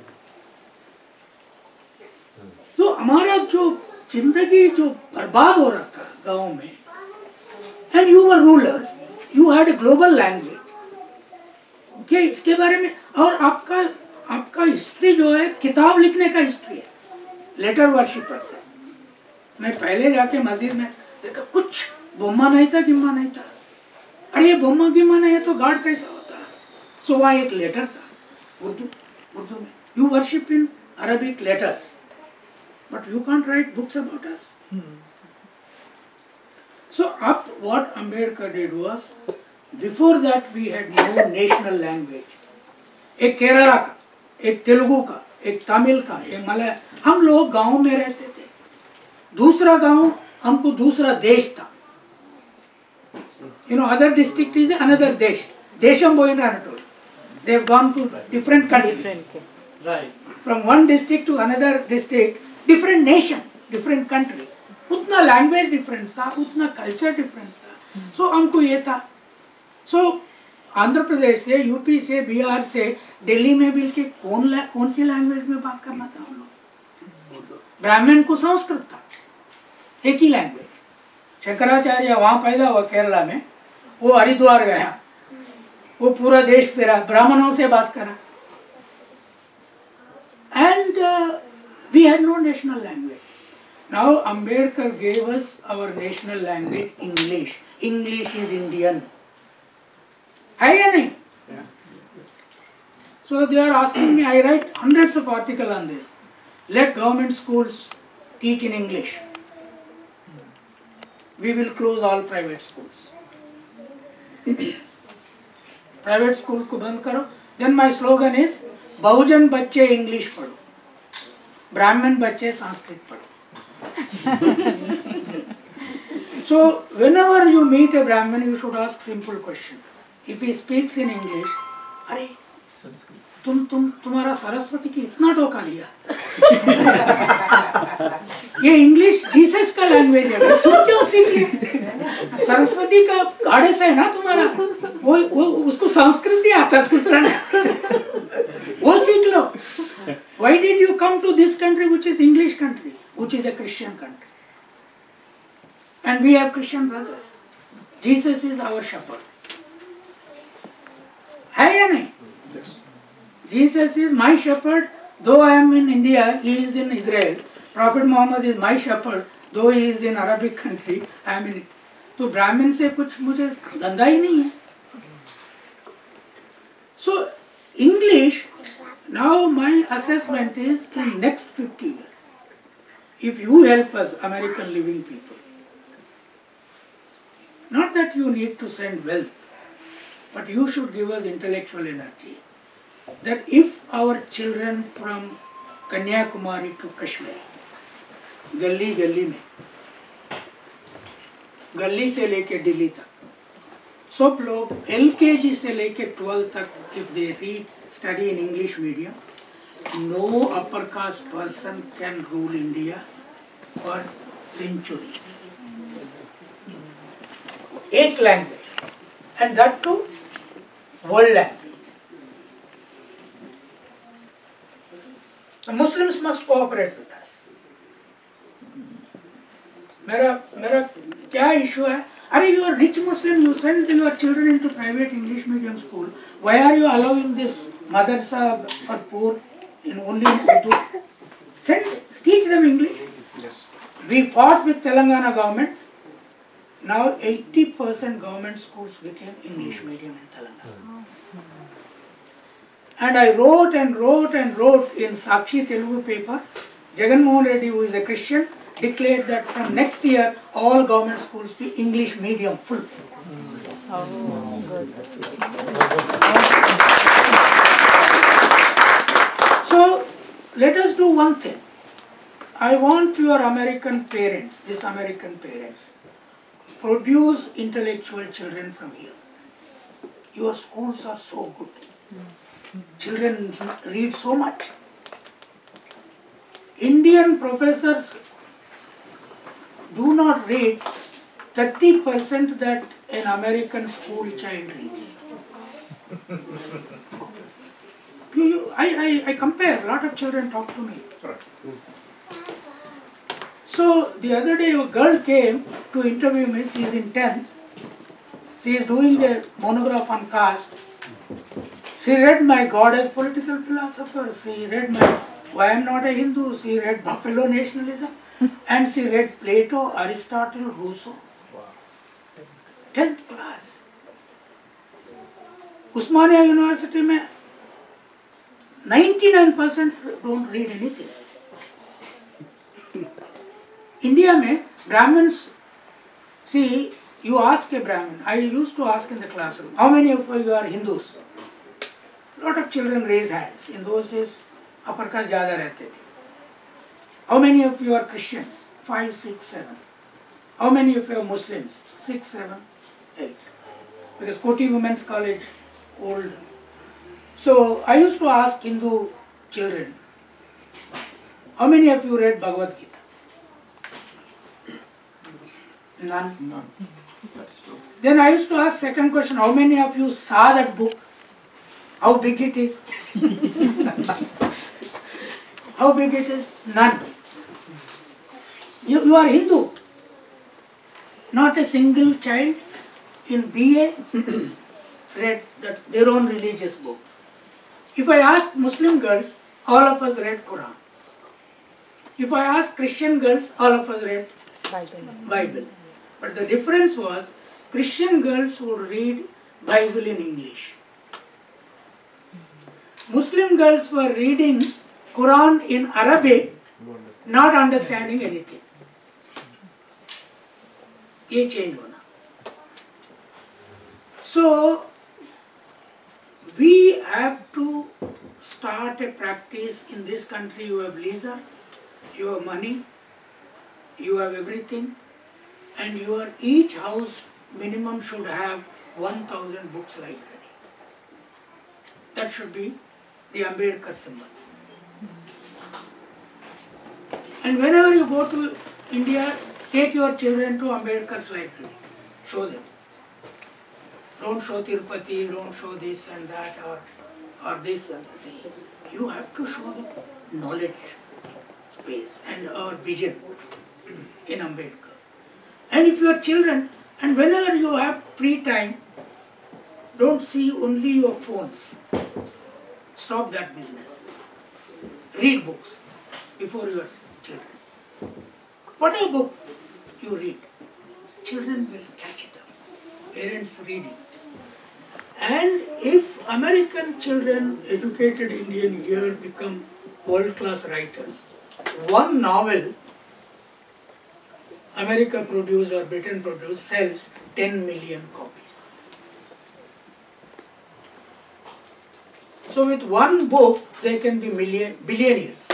तो हमारा जो जिंदगी जो बर्बाद हो रहा था गाँव में, and you were rulers, you had a global language. क्या इसके बारे में, और आपका आपका हिस्ट्री जो है किताब लिखने का हिस्ट्री है, लेटर वर्शिपर से. मैं पहले जाके मस्जिद में देखा, कुछ बोम्मा नहीं था, गिम्मा नहीं था. अरे ये बोम्मा गिम्मा नहीं है तो गार्ड कैसा होता है? सो वहाँ एक लेटर था उर्दू उर्दू में. You worship in Arabic letters, but you can't write books about us. So up what Ambedkar did was, before that we had no national language. एक केरला का, एक तेलुगु का, एक तमिल का, एक मलय, हम लोग गाँव में रहते थे. दूसरा गाँव हमको दूसरा देश था. You know, other district is another desh. Desham Boyinranatol. They have gone to different countries. Different. Right. From one district to another district, different nation, different country. उतना लैंग्वेज डिफरेंस था, उतना कल्चर डिफरेंस था. सो so, हमको ये था. सो so, Andhra Pradesh से, UP से, बिहार से, दिल्ली में मिल के कौन कौन सी लैंग्वेज में बात करना था हम लोग? ब्राह्मण को संस्कृत था, एक ही लैंग्वेज. शंकराचार्य वहाँ पैदा हुआ केरला में, वो हरिद्वार गया, वो पूरा देश फिरा, ब्राह्मणों से बात करा. And we had no national language. Now Ambedkar gave us our national language, English. English is Indian. है या नहीं? So they are asking me. I write hundreds of articles on this. Let government schools teach in English. We will close all private schools. Private school को बंद करो. Then my slogan is, बहुजन बच्चे English पढ़ो, ब्राह्मण बच्चे संस्कृत पढ़ो. So whenever you meet a Brahmin, you should ask simple question. If he speaks in English, अरे तुम तुम तुम्हारा सरस्वती की इतना टोका लिया. ये इंग्लिश जीसस का लैंग्वेज है, तुम क्यों सीख रहे? सरस्वती का गाड़े से है ना तुम्हारा, वो वो उसको संस्कृत ही आता, दूसरा नहीं, वो सीख लो. Why did you come to this country which is English country, which is a Christian country? And we have Christian brothers. Jesus is our shepherd. है या नहीं? Jesus is my shepherd. Though I am in India, he is in Israel. Prophet Muhammad is my shepherd. Though he is in Arabic country, I am in. तो ब्राह्मण से कुछ मुझे धंधा ही नहीं है. So English. Now my assessment is, in next fifty years, if you help us, American living people, not that you need to send wealth, but you should give us intellectual energy, that if our children from Kanyakumari to Kashmir, गली गली में, गली से लेके दिल्ली तक, सब लोग L K G से लेके twelve तक, if they read, study in English medium, no upper caste person can rule India for centuries. Eight language, and that too, world language. The Muslims must cooperate with us. मेरा मेरा क्या issue है? Are you a rich Muslim? You send your children into private English medium school. Why are you allowing this madrasa for poor in only Urdu? Send, teach them English. Yes. We fought with Telangana government. Now eighty percent government schools became English medium in Telangana. And I wrote and wrote and wrote in Sakshi Telugu paper. Jagan Mohan Reddy, who is a Christian, declared that from next year all government schools be English medium full. Oh, good. let us do one thing. I want your American parents, these American parents, produce intellectual children from here. Your schools are so good. Children read so much. Indian professors do not read thirty percent that an American school child reads. You, you, I, I, I compare, a lot of children talk to me. So the other day a girl came to interview me, she is in tenth. She is doing a monograph on caste. She read my God as political philosopher, she read my Why I am Not a Hindu, she read Buffalo Nationalism, and she read Plato, Aristotle, Rousseau. tenth class. Usmania University mein ninety-nine percent don't read anything. India mein Brahmins, see, you ask a Brahmin, I used to ask in the classroom, how many of you are Hindus? A lot of children raise hands. In those days, upper caste zyada rehte the. How many of you are Christians? Five, six, seven. How many of you are Muslims? Six, seven, eight. Because Koti Women's College, old. So I used to ask Hindu children, how many of you read Bhagavad Gita? None. None. That's true. Then I used to ask second question, how many of you saw that book? How big it is? How big it is? None. You, you are Hindu. Not a single child in B A read that their own religious book. If I ask Muslim girls, all of us read Quran. If I ask Christian girls, all of us read Bible. Bible. But the difference was, Christian girls would read Bible in English. Muslim girls were reading Quran in Arabic, not understanding anything. ये change होना. So we have to start a practice in this country. You have leisure, you have money, you have everything, and your each house minimum should have one thousand books library. That should be the Ambedkar symbol. And whenever you go to India, take your children to Ambedkar's library. Show them. Don't show Tirupati, don't show this and that, or, or this and that. See, you have to show them knowledge, space, and our vision in Ambedkar. And if your children, and whenever you have free time, don't see only your phones. Stop that business. Read books before your children. Whatever book you read, children will catch it up. Parents reading. And if American children, educated Indian here, become world-class writers, one novel America produced or Britain produced sells ten million copies. So with one book, they can be million, billionaires.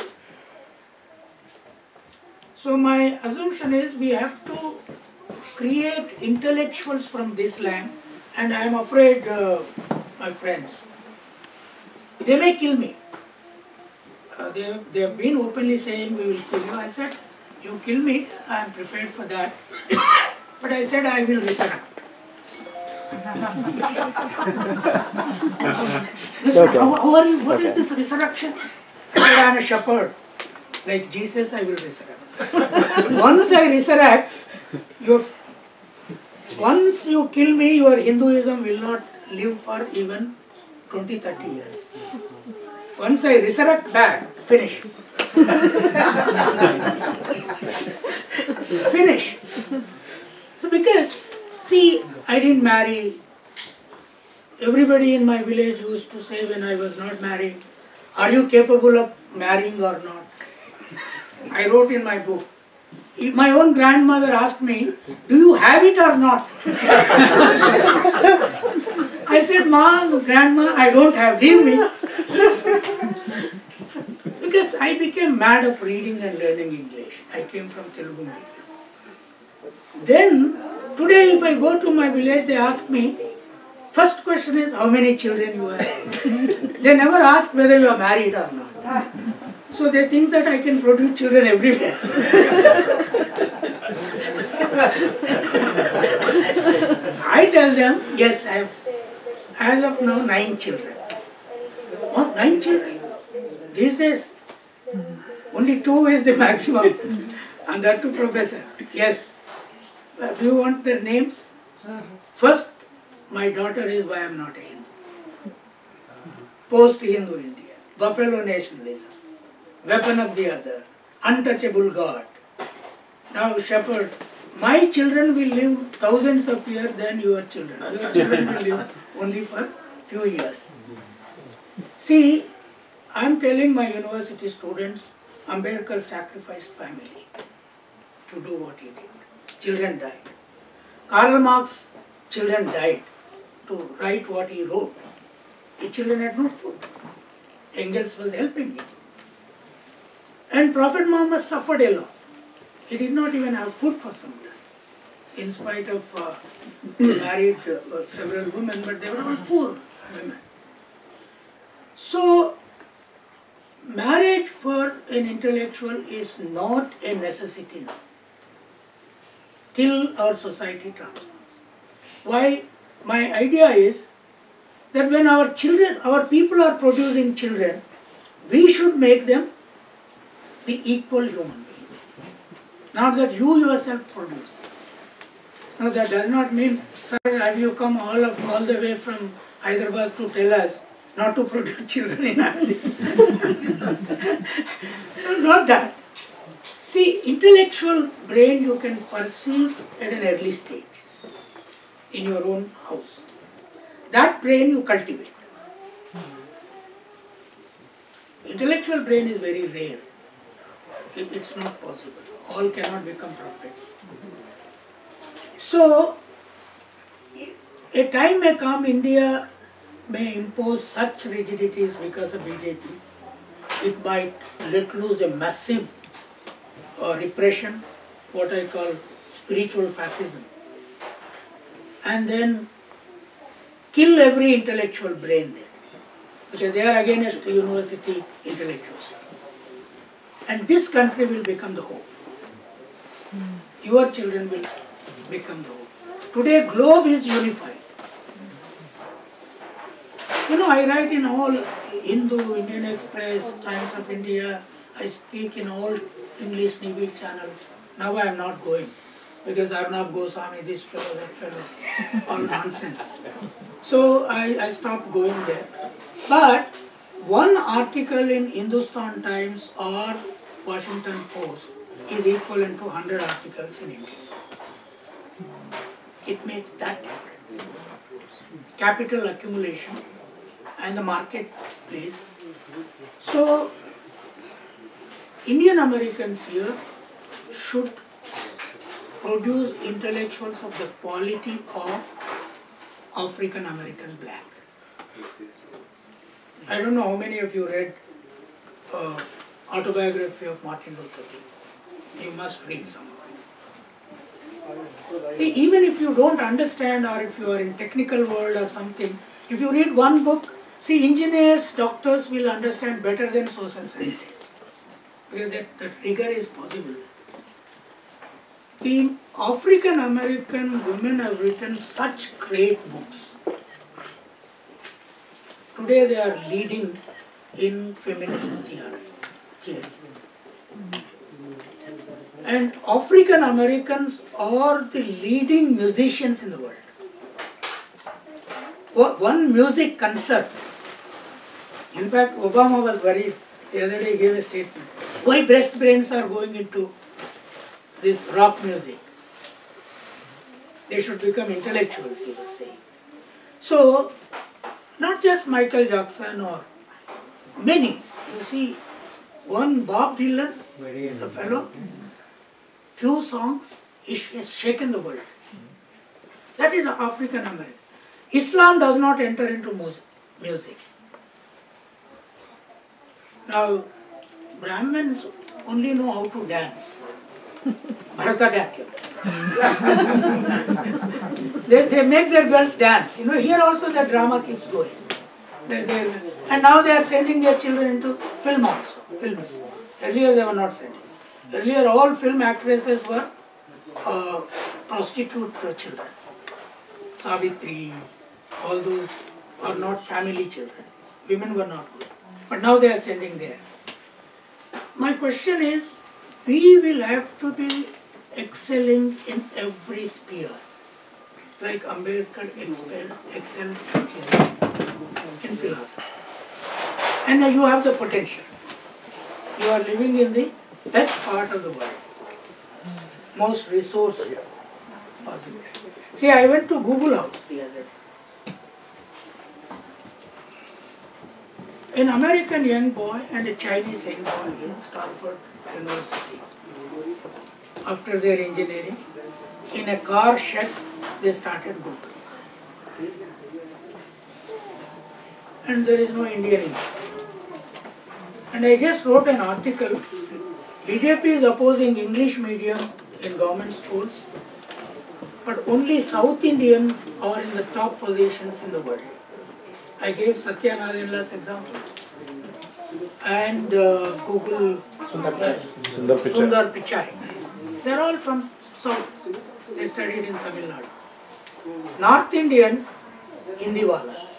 So my assumption is we have to create intellectuals from this land, and I am afraid, uh, my friends, they may kill me. Uh, they, have, they have been openly saying we will kill you. I said, you kill me, I am prepared for that. But I said I will resurrect. This, okay. how, how are you? What okay. is this resurrection? I said I am a shepherd. Like Jesus, I will resurrect. Once I resurrect, your, once you kill me, your Hinduism will not live for even twenty, thirty years. Once I resurrect back, finish. Finish. So because, see, I didn't marry. Everybody in my village used to say when I was not married, are you capable of marrying or not? I wrote in my book. My own grandmother asked me, do you have it or not? I said, Mom, Grandma, I don't have, leave me. Because I became mad of reading and learning English. I came from Telugu medium. Then, today if I go to my village, they ask me, first question is, how many children you have? They never ask whether you are married or not. So they think that I can produce children everywhere. I tell them, yes, I have, as of now, nine children. Oh, nine children? These days, only two is the maximum. And that too, professor. Yes. Uh, do you want their names? First, my daughter is why I am not a Hindu. Post-Hindu India. Buffalo nationalism. Weapon of the other. Untouchable God. Now, shepherd. My children will live thousands of years than your children. Your children will live only for few years. See, I am telling my university students, Ambedkar sacrificed family to do what he did. Children died. Karl Marx, children died to write what he wrote. His children had no food. Engels was helping him. And Prophet Muhammad suffered a lot. He did not even have food for some time. In spite of uh, married uh, several women, but they were all poor women. So, marriage for an intellectual is not a necessity now, till our society transforms. Why? My idea is that when our children, our people are producing children, we should make them the equal human beings. Not that you yourself produce. Now that does not mean, sir, have you come all of all the way from Hyderabad to tell us not to produce children in India? No, not that. See, intellectual brain you can perceive at an early stage in your own house. That brain you cultivate. Intellectual brain is very rare. It, it's not possible. All cannot become prophets. So, a time may come, India may impose such rigidities because of B J P. It might let loose a massive uh, repression, what I call spiritual fascism, and then kill every intellectual brain there, because they are against university intellectuals. And this country will become the hope. Your children will become the hope. Today, globe is unified. You know, I write in all Hindu, Indian Express, Times of India. I speak in all English T V channels. Now I am not going because Arnab Goswami, this fellow, that fellow, all nonsense. So I, I stopped going there. But one article in Hindustan Times or Washington Post is equivalent to one hundred articles in India. It makes that difference. Capital accumulation and the marketplace. So, Indian Americans here should produce intellectuals of the quality of African American black. I don't know how many of you read uh, autobiography of Martin Luther King. You must read some of it. Even if you don't understand, or if you are in technical world or something, if you read one book, see, engineers, doctors will understand better than social scientists, because that, that rigor is possible. The African American women have written such great books. Today they are leading in feminist theory. And African Americans are the leading musicians in the world. One music concert. In fact, Obama was worried. The other day he gave a statement. Why breast brains are going into this rock music? They should become intellectuals, he was saying. So, not just Michael Jackson or many. You see, one Bob Dylan, the fellow, few songs, he has shaken the world. That is African American. Islam does not enter into music. Now, Brahmins only know how to dance. Bharatanatyam. they, they make their girls dance. You know, here also the drama keeps going. They, they, and now they are sending their children into film also, films. Earlier they were not sending. Earlier all film actresses were uh, prostitute children. Savitri, all those are not family children. Women were not good. But now they are sending there. My question is, we will have to be excelling in every sphere. Like Ambedkar excelled, excelled in theory, in philosophy. And you have the potential. You are living in the best part of the world. Most resource possible. See, I went to Google House the other day. An American young boy and a Chinese young boy in Stanford University, after their engineering, in a car shed, they started Google. And there is no Indian in it. And I just wrote an article, B J P is opposing English medium in government schools, but only South Indians are in the top positions in the world. I gave Satya Nadella's example. And uh, Google, uh, Sundar Pichai. Sundar Pichai. They are all from South. They studied in Tamil Nadu. North Indians, Hindi walas.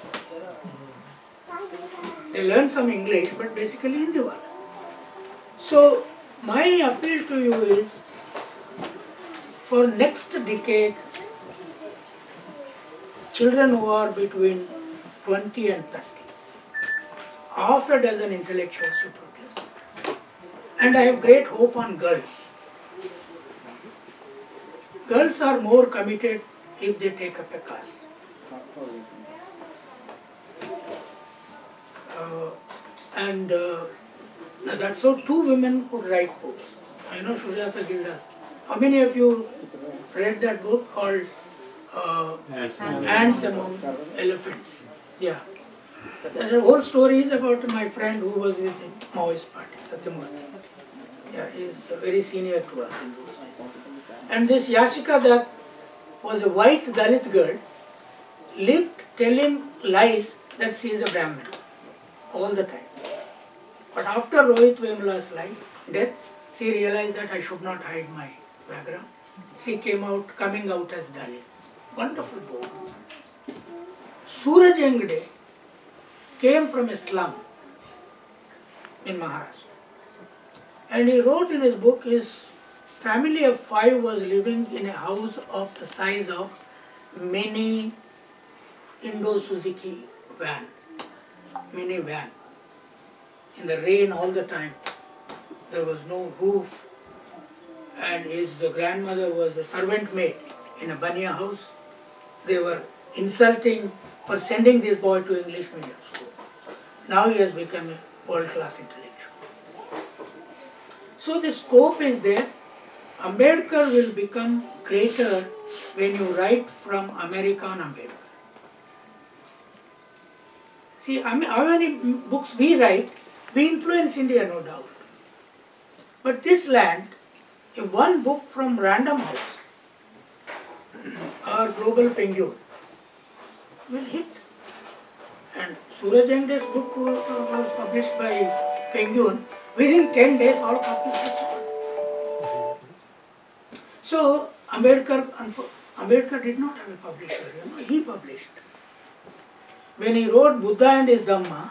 They learn some English, but basically Hindi walas. So, my appeal to you is, for next decade, children who are between twenty and thirty, half a dozen intellectuals to produce. And I have great hope on girls. Girls are more committed if they take up a cause. Uh, and uh, that's so two women could write books. I know Sujata Gildas. How many of you read that book called uh, Ants Among Elephants? Yeah. The whole story is about my friend who was with the Maoist party, Satyamurthy. Yeah, he is very senior to us in those days. And this Yashika Dutt was a white Dalit girl, lived telling lies that she is a Brahmin all the time. But after Rohit Vemula's life, death, she realized that I should not hide my background. She came out, coming out as Dalit. Wonderful book. Suraj Engde came from a slum in Maharashtra. And he wrote in his book, his family of five was living in a house of the size of mini Indo-Suzuki van, mini van. In the rain all the time, there was no roof, and his grandmother was a servant maid in a Banya house. They were insulting for sending this boy to English medium school. Now he has become a world-class intellectual. So the scope is there. Ambedkar will become greater when you write from American Ambedkar. See, how many books we write, we influence India, no doubt. But this land, if one book from Random House or Global Penguin will hit. And Suraj Engde's book was published by Penguin. Within ten days, all copies were sold. So, Ambedkar, Ambedkar did not have a publisher, you know, he published. When he wrote Buddha and his Dhamma,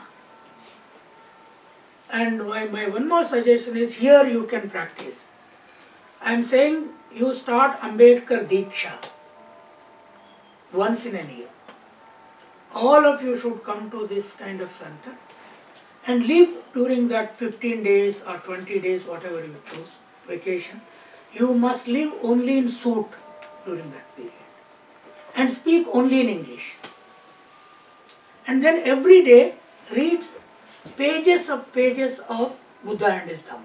and my, my one more suggestion is, here you can practice. I am saying you start Ambedkar Diksha once in a year. All of you should come to this kind of center and live during that fifteen days or twenty days, whatever you choose, vacation. You must live only in suit during that period and speak only in English. And then every day read pages of pages of Buddha and his Dhamma.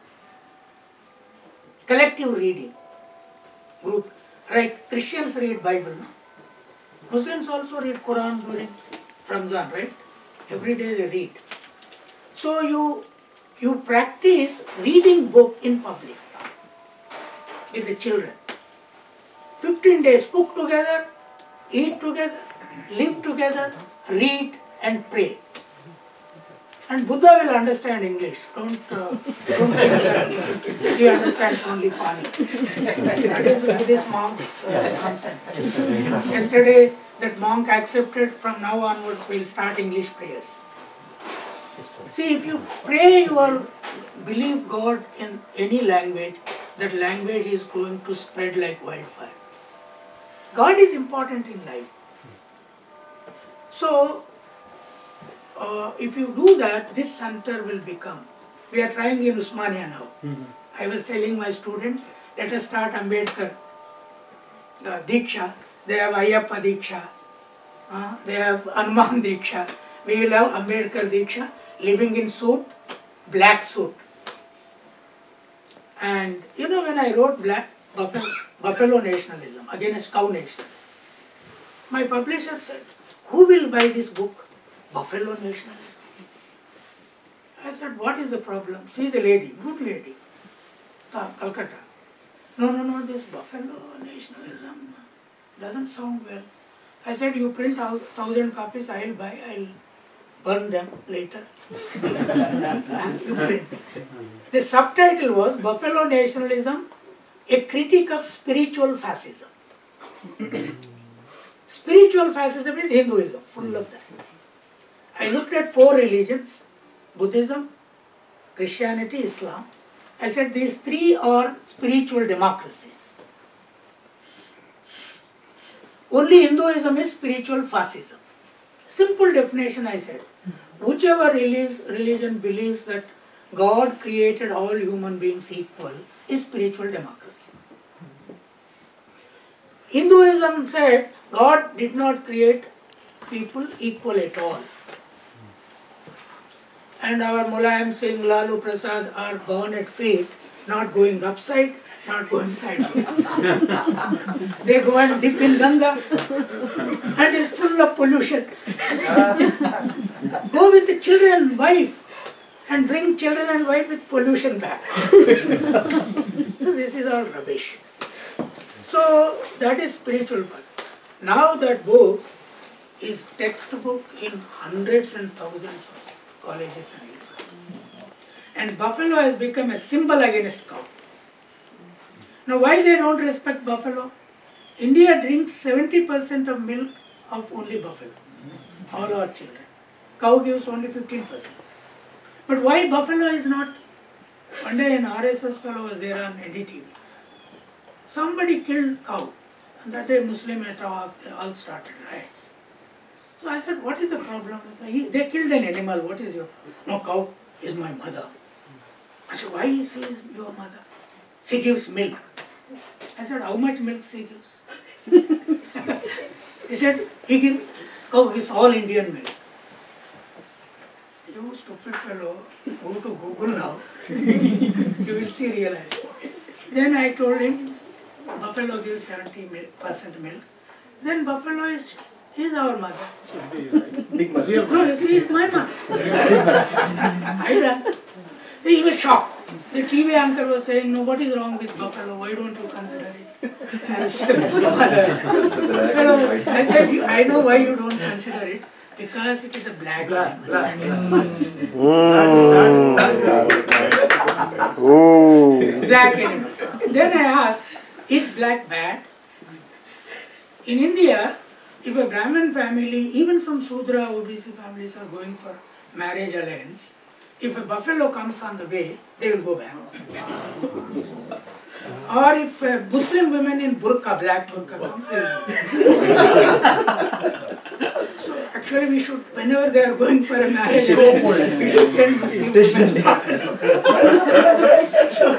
Collective reading. Group. Right, Christians read Bible, no? Muslims also read Quran during Ramzan, right? Every day they read. So you you practice reading book in public with the children. fifteen days, cook together, eat together, live together, read and pray. And Buddha will understand English. Don't, uh, don't think that uh, he understands only Pali. That is Buddhist monk's uh, nonsense. Yesterday, that monk accepted, from now onwards we'll start English prayers. See, if you pray or believe God in any language, that language is going to spread like wildfire. God is important in life. So, uh, if you do that, this center will become. We are trying in Usmania now. Mm-hmm. I was telling my students, let us start Ambedkar uh, Diksha. They have Ayyappa Diksha. Uh, they have Hanuman Diksha. We will have Ambedkar Diksha, living in suit, black suit. And you know, when I wrote black buffalo, buffalo nationalism against cow nation, my publisher said, who will buy this book? Buffalo nationalism. I said, what is the problem? She is a lady, good lady, Calcutta. No, no, no, this buffalo nationalism doesn't sound well. I said, you print out thousand copies, I'll buy, I'll burn them later. And you print. The subtitle was Buffalo Nationalism, a critique of spiritual fascism. Spiritual fascism is Hinduism, full of that. I looked at four religions, Buddhism, Christianity, Islam. I said these three are spiritual democracies. Only Hinduism is spiritual fascism. Simple definition I said. Whichever religion believes that God created all human beings equal is spiritual democracy. Hinduism said God did not create people equal at all. And our Mulayam Singh, Lalu Prasad are born at feet, not going upside, not going sideways. They go and dip in Ganga and it's full of pollution. Go with the children, wife, and bring children and wife with pollution back. So this is all rubbish. So that is spiritual part. Now that book is textbook in hundreds and thousands of colleges and universities. And buffalo has become a symbol against cow. Now why they don't respect buffalo? India drinks seventy percent of milk of only buffalo, all our children. Cow gives only fifteen percent. But why buffalo is not? One day an R S S fellow was there on N D T V. Somebody killed cow. And that day Muslim talk, they all started riots. So I said, what is the problem? He, they killed an animal, what is your... No, cow is my mother. I said, why is she your mother? She gives milk. I said, how much milk she gives? He said, he gives, cow gives all Indian milk. You stupid fellow, go to Google now. You will see, realize. Then I told him, buffalo gives seventy percent milk. Then buffalo is, is our mother. No, she is my mother. I ran. He was shocked. The T V anchor was saying, no, what is wrong with buffalo? Why don't you consider it as mother? Fellow, I said, I know why you don't consider it. Because it is a black, black animal. Black. Mm. Black animal. Then I asked, is black bad? In India, if a Brahmin family, even some Sudra O B C families are going for marriage alliance, if a buffalo comes on the way, they will go back. Or if a Muslim women in burqa, black burqa comes, they will go back. So actually we should, whenever they are going for a marriage, we should send Muslim women buffalo. So,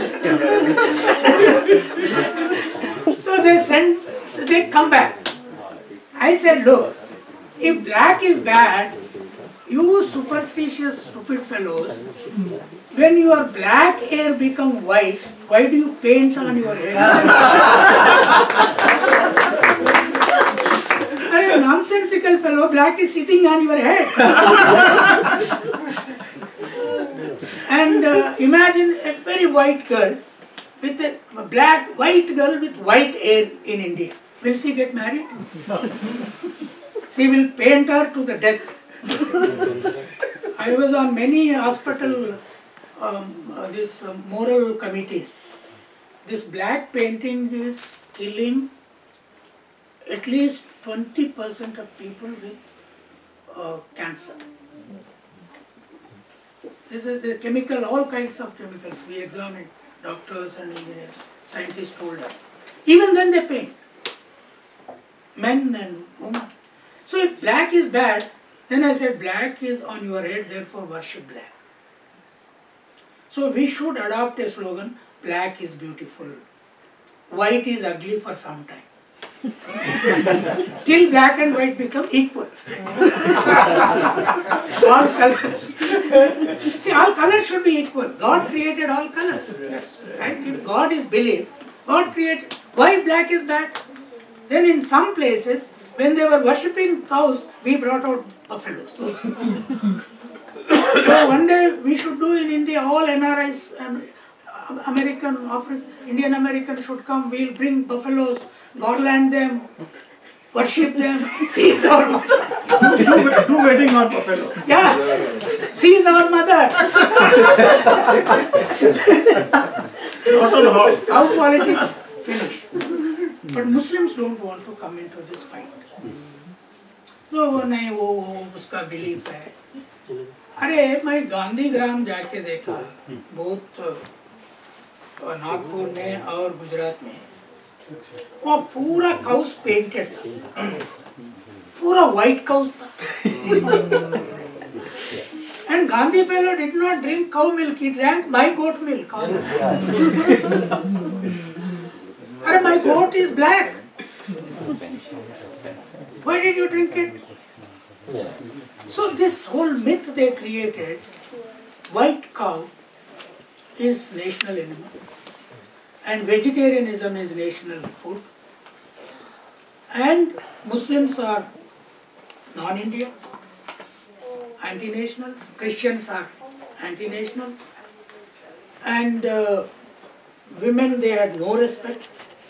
so they send, so they come back. I said, look, if black is bad, you superstitious stupid fellows, when your black hair become white, why do you paint on your head? A nonsensical fellow, black is sitting on your head. And uh, imagine a very white girl with a, a black, white girl with white hair in India. Will she get married? She will paint her to the death. I was on many hospital, um, uh, this uh, moral committees. This black painting is killing at least twenty percent of people with uh, cancer. This is the chemical, all kinds of chemicals. We examined, doctors and engineers, scientists told us. Even then they paint, men and women. So if black is bad, then I said black is on your head, therefore worship black. So we should adopt a slogan, black is beautiful, white is ugly for some time. Till black and white become equal. All colors. See, all colors should be equal. God created all colors. Right? If God is believed, God created. Why black is bad? Then in some places, when they were worshipping cows, we brought out buffaloes. So one day we should do in India, all N R Is and American, African, Indian Americans should come, we'll bring buffaloes, garland them, worship them, seize our mother. Do wedding on buffalo. Yeah, seize our mother. How politics finish. But Muslims don't want to come into this fight. So वो नहीं वो वो उसका belief है. अरे मैं गांधी ग्राम जाके देखा, बहुत नागपुर में और गुजरात में, वो पूरा काउस पेंटेड था, पूरा व्हाइट काउस था. And Gandhi fellow did not drink cow milk, he drank my goat milk. Arey, my goat is black. Why did you drink it? So this whole myth they created, white cow is national animal and vegetarianism is national food, and Muslims are non-Indians, anti-nationals, Christians are anti-nationals, and uh, women they had no respect.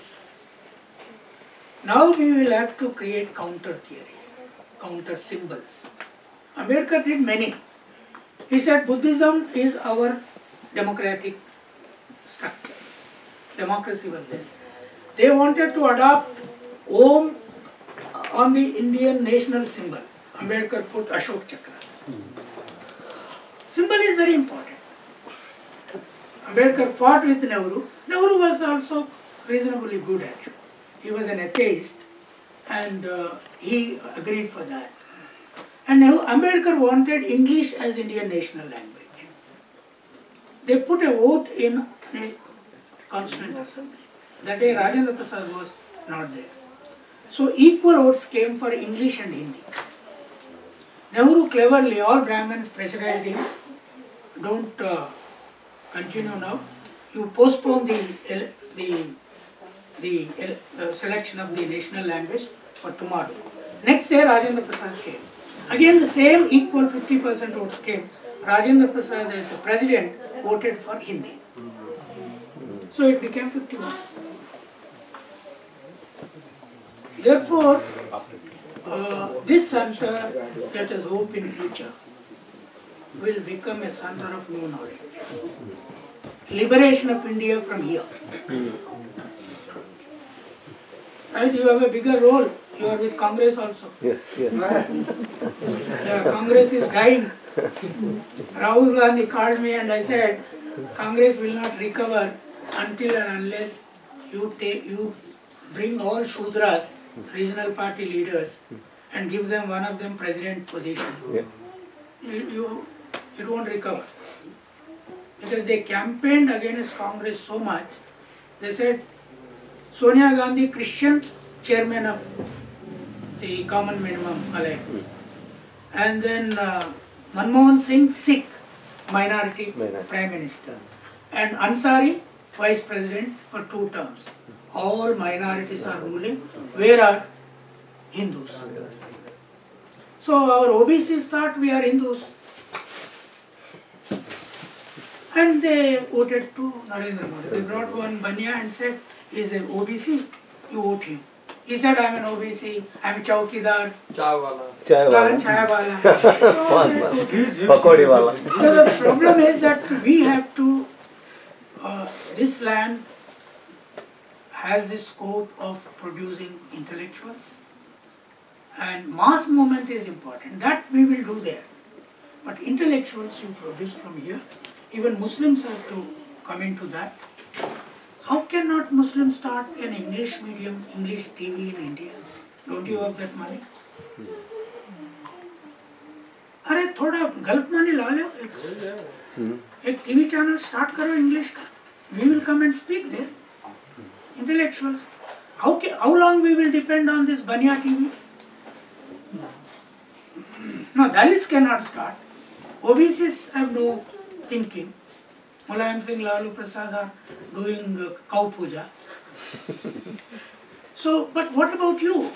Now we will have to create counter theories, counter symbols. Ambedkar did many. He said Buddhism is our democratic structure. Democracy was there. They wanted to adopt Om on the Indian national symbol. Ambedkar put Ashok Chakra. Symbol is very important. Ambedkar fought with Nehru. Nehru was also reasonably good actually. He was an atheist and uh, he agreed for that. And Nehru, Ambedkar wanted English as Indian national language. They put a vote in a Constituent Assembly. That day Rajendra Prasad was not there. So equal votes came for English and Hindi. Nehru cleverly, all Brahmins pressurized him, don't uh, continue now, you postpone the, the, the uh, selection of the national language for tomorrow. Next day Rajendra Prasad came. Again the same equal fifty percent votes came. Rajendra Prasad as a president voted for Hindi. So it became fifty-one. Therefore, uh, this center, let us hope in future, will become a center of new knowledge. Liberation of India from here. Right? You have a bigger role. You are with Congress also. Yes, yes. Yeah, Congress is dying. Rahul Gandhi called me and I said, Congress will not recover until and unless you take, you bring all Shudras, regional party leaders, and give them one of them president position. Yeah. You, you, it won't recover. Because they campaigned against Congress so much, they said, Sonia Gandhi, Christian, chairman of the Common Minimum Alliance. And then uh, Manmohan Singh, Sikh, minority, Minority. prime minister. And Ansari, vice president for two terms. All minorities are ruling. Where are Hindus? So our O B Cs thought we are Hindus. And they voted to Narendra Modi. They brought one Banya and said, he's an O B C, you vote him. He said, I'm an O B C, I'm a chowkidar. Chai wala. Chai wala. Chai wala. Pakodi wala. So the problem is that we have to, uh, this land has the scope of producing intellectuals, and mass movement is important. That we will do there. But intellectuals you produce from here. Even Muslims have to come into that. How cannot Muslims start an English medium, English T V in India? Don't you have that money? अरे थोड़ा गल्प money ला लो एक एक TV channel start करो English का. We will come and speak there. Intellectuals. How can, how long we will depend on these Banya T Vs? No, Dalits cannot start. O B Cs have no thinking. Mulayam Singh, Lalu Prasad are doing uh, cow puja. So, but what about you?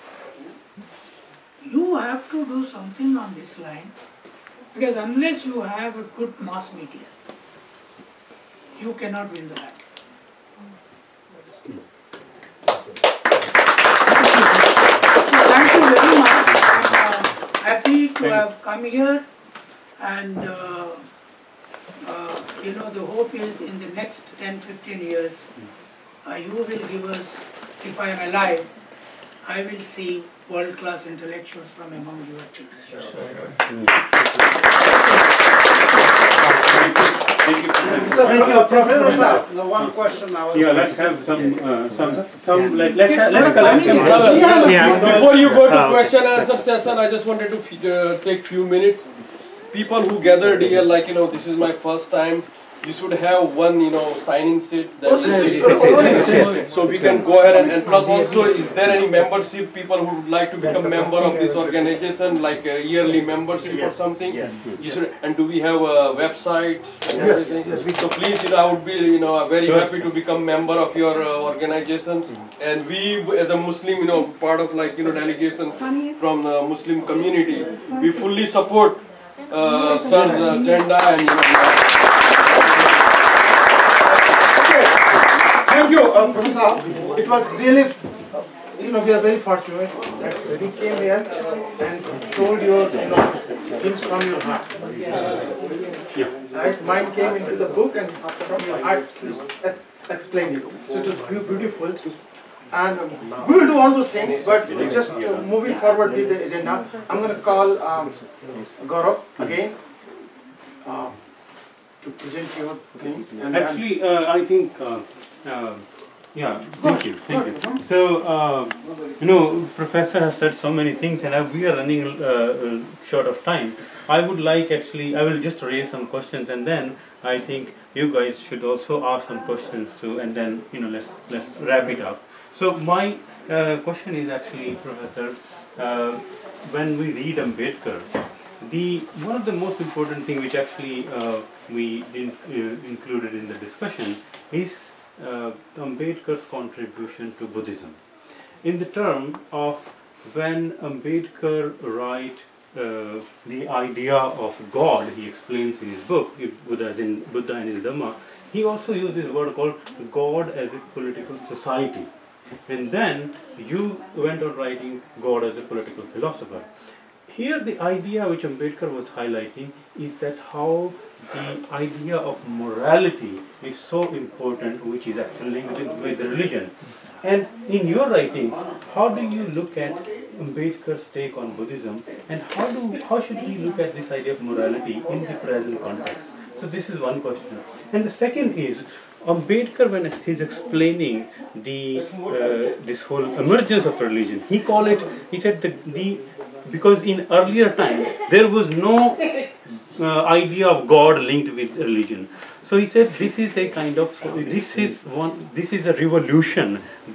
You have to do something on this line, because unless you have a good mass media, you cannot win the battle. So thank you very much. I'm uh, happy to have come here, and uh, uh, you know, the hope is in the next ten to fifteen years, uh, you will give us, if I am alive, I will see world-class intellectuals from among your children. Thank you. So, thank you, Professor sir. Now, one question now. Yeah, let's have some, uh, some, some. Like, let's have, let's collect some. Yeah. Yeah. Before you go to question and answer session, I just wanted to uh, take few minutes. People who gathered here, like, you know, this is my first time. You should have one, you know, sign-in seats that Oh, is, this is is- for all. so we can go ahead and, and plus also, is there any membership, people who would like to become member of this organization, like a yearly membership or something? You should, and do we have a website and everything? So please, you know, I would be, you know, very happy to become member of your uh, organizations. And we, as a Muslim, you know, part of, like, you know, delegation from the Muslim community, we fully support uh, Sir's agenda and, you know, Thank you, uh, Professor. It was really, you know, we are very fortunate that you came here and told your, you know, things from your heart. Yeah. Right? Mine came into the book and from your heart you explained it. So it was beautiful. And um, we will do all those things, but just uh, moving forward with the agenda, I'm going to call um, Gaurav again uh, to present your things. And Actually, uh, I think, uh, uh, yeah, thank you, thank you. So, uh, you know, Professor has said so many things, and uh, we are running uh, uh, short of time. I would like, actually, I will just raise some questions, and then I think you guys should also ask some questions too, and then, you know, let's let's wrap it up. So my uh, question is actually, Professor, uh, when we read Ambedkar, the one of the most important thing which actually uh, we didn't uh, included in the discussion is uh, Ambedkar's contribution to Buddhism. In the term of when Ambedkar write uh, the idea of God, he explains in his book, Buddha, in Buddha and his Dhamma, he also used this word called God as a political society. And then you went on writing God as a political philosopher. Here the idea which Ambedkar was highlighting is that how the idea of morality is so important, which is actually linked with religion. And in your writings, how do you look at Ambedkar's take on Buddhism, and how do how should we look at this idea of morality in the present context? So this is one question. And the second is, Ambedkar, when he's explaining the uh, this whole emergence of religion, he called it, he said that the, because in earlier times there was no uh, idea of God linked with religion. So he said this is a kind of, this is one, this is a revolution that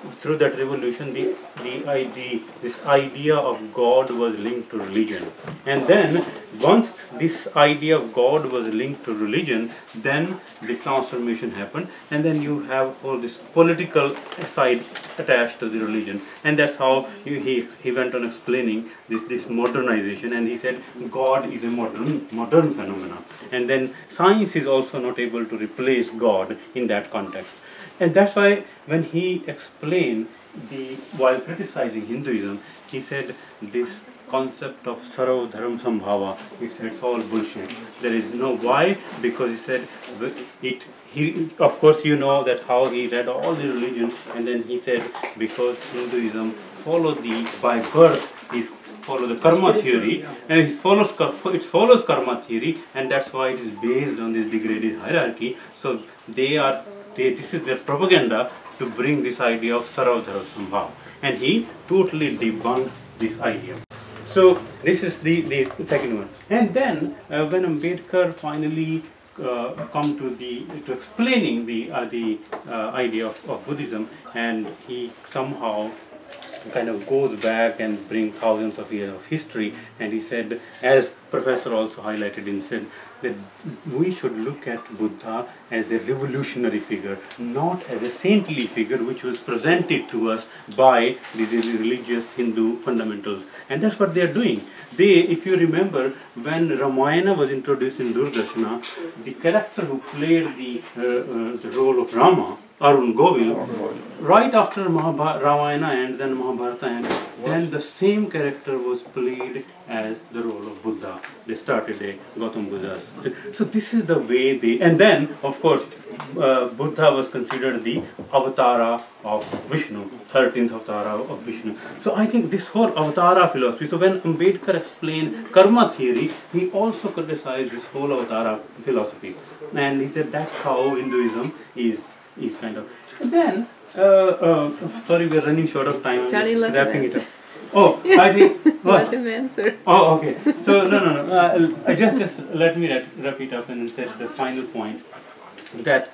through that revolution, the, the, I- the, this idea of God was linked to religion. And then, once this idea of God was linked to religion, then the transformation happened, and then you have all this political side attached to the religion. And that's how he, he, he went on explaining this, this modernization, and he said God is a modern, modern phenomenon. And then science is also not able to replace God in that context. And that's why when he explained the, while criticizing Hinduism, he said this concept of Sarv Dharam Sambhava, he said it's all bullshit. There is no, why? Because he said it, he, of course you know that how he read all the religion, and then he said because Hinduism follow the, by birth is follow the karma theory, and it follows, it follows karma theory, and that's why it is based on this degraded hierarchy. So they are, they, this is their propaganda to bring this idea of Sarv Dharam Sambhava. And he totally debunked this idea. So this is the, the second one. And then uh, when Ambedkar finally uh, come to the to explaining the uh, the uh, idea of, of Buddhism, and he somehow kind of goes back and bring thousands of years of history, and he said, as Professor also highlighted and said, that we should look at Buddha as a revolutionary figure, not as a saintly figure which was presented to us by these religious Hindu fundamentals. And that's what they are doing. They, if you remember, when Ramayana was introduced in Durdarshana, the character who played the, uh, uh, the role of Rama, Arun Govil, right after Mahabharata, Ramayana and then Mahabharata, and then the same character was played as the role of Buddha. They started a Gautam Buddhas. So this is the way they, and then of course uh, Buddha was considered the avatara of Vishnu, thirteenth avatara of Vishnu. So I think this whole avatara philosophy, so when Ambedkar explained karma theory, he also criticized this whole avatara philosophy. And he said that's how Hinduism is is kind of. And then, uh, uh, sorry, we're running short of time. I'm Johnny, just let him wrapping it answer. up. Oh, I think. What? Let him answer. Oh, okay. So no, no, no. Uh, I just, just let me wrap, wrap it up and say the final point that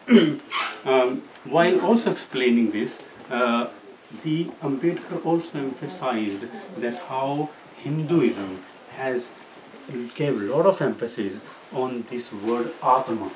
um, while also explaining this, uh, the Ambedkar also emphasized that how Hinduism has gave a lot of emphasis on this word Atma.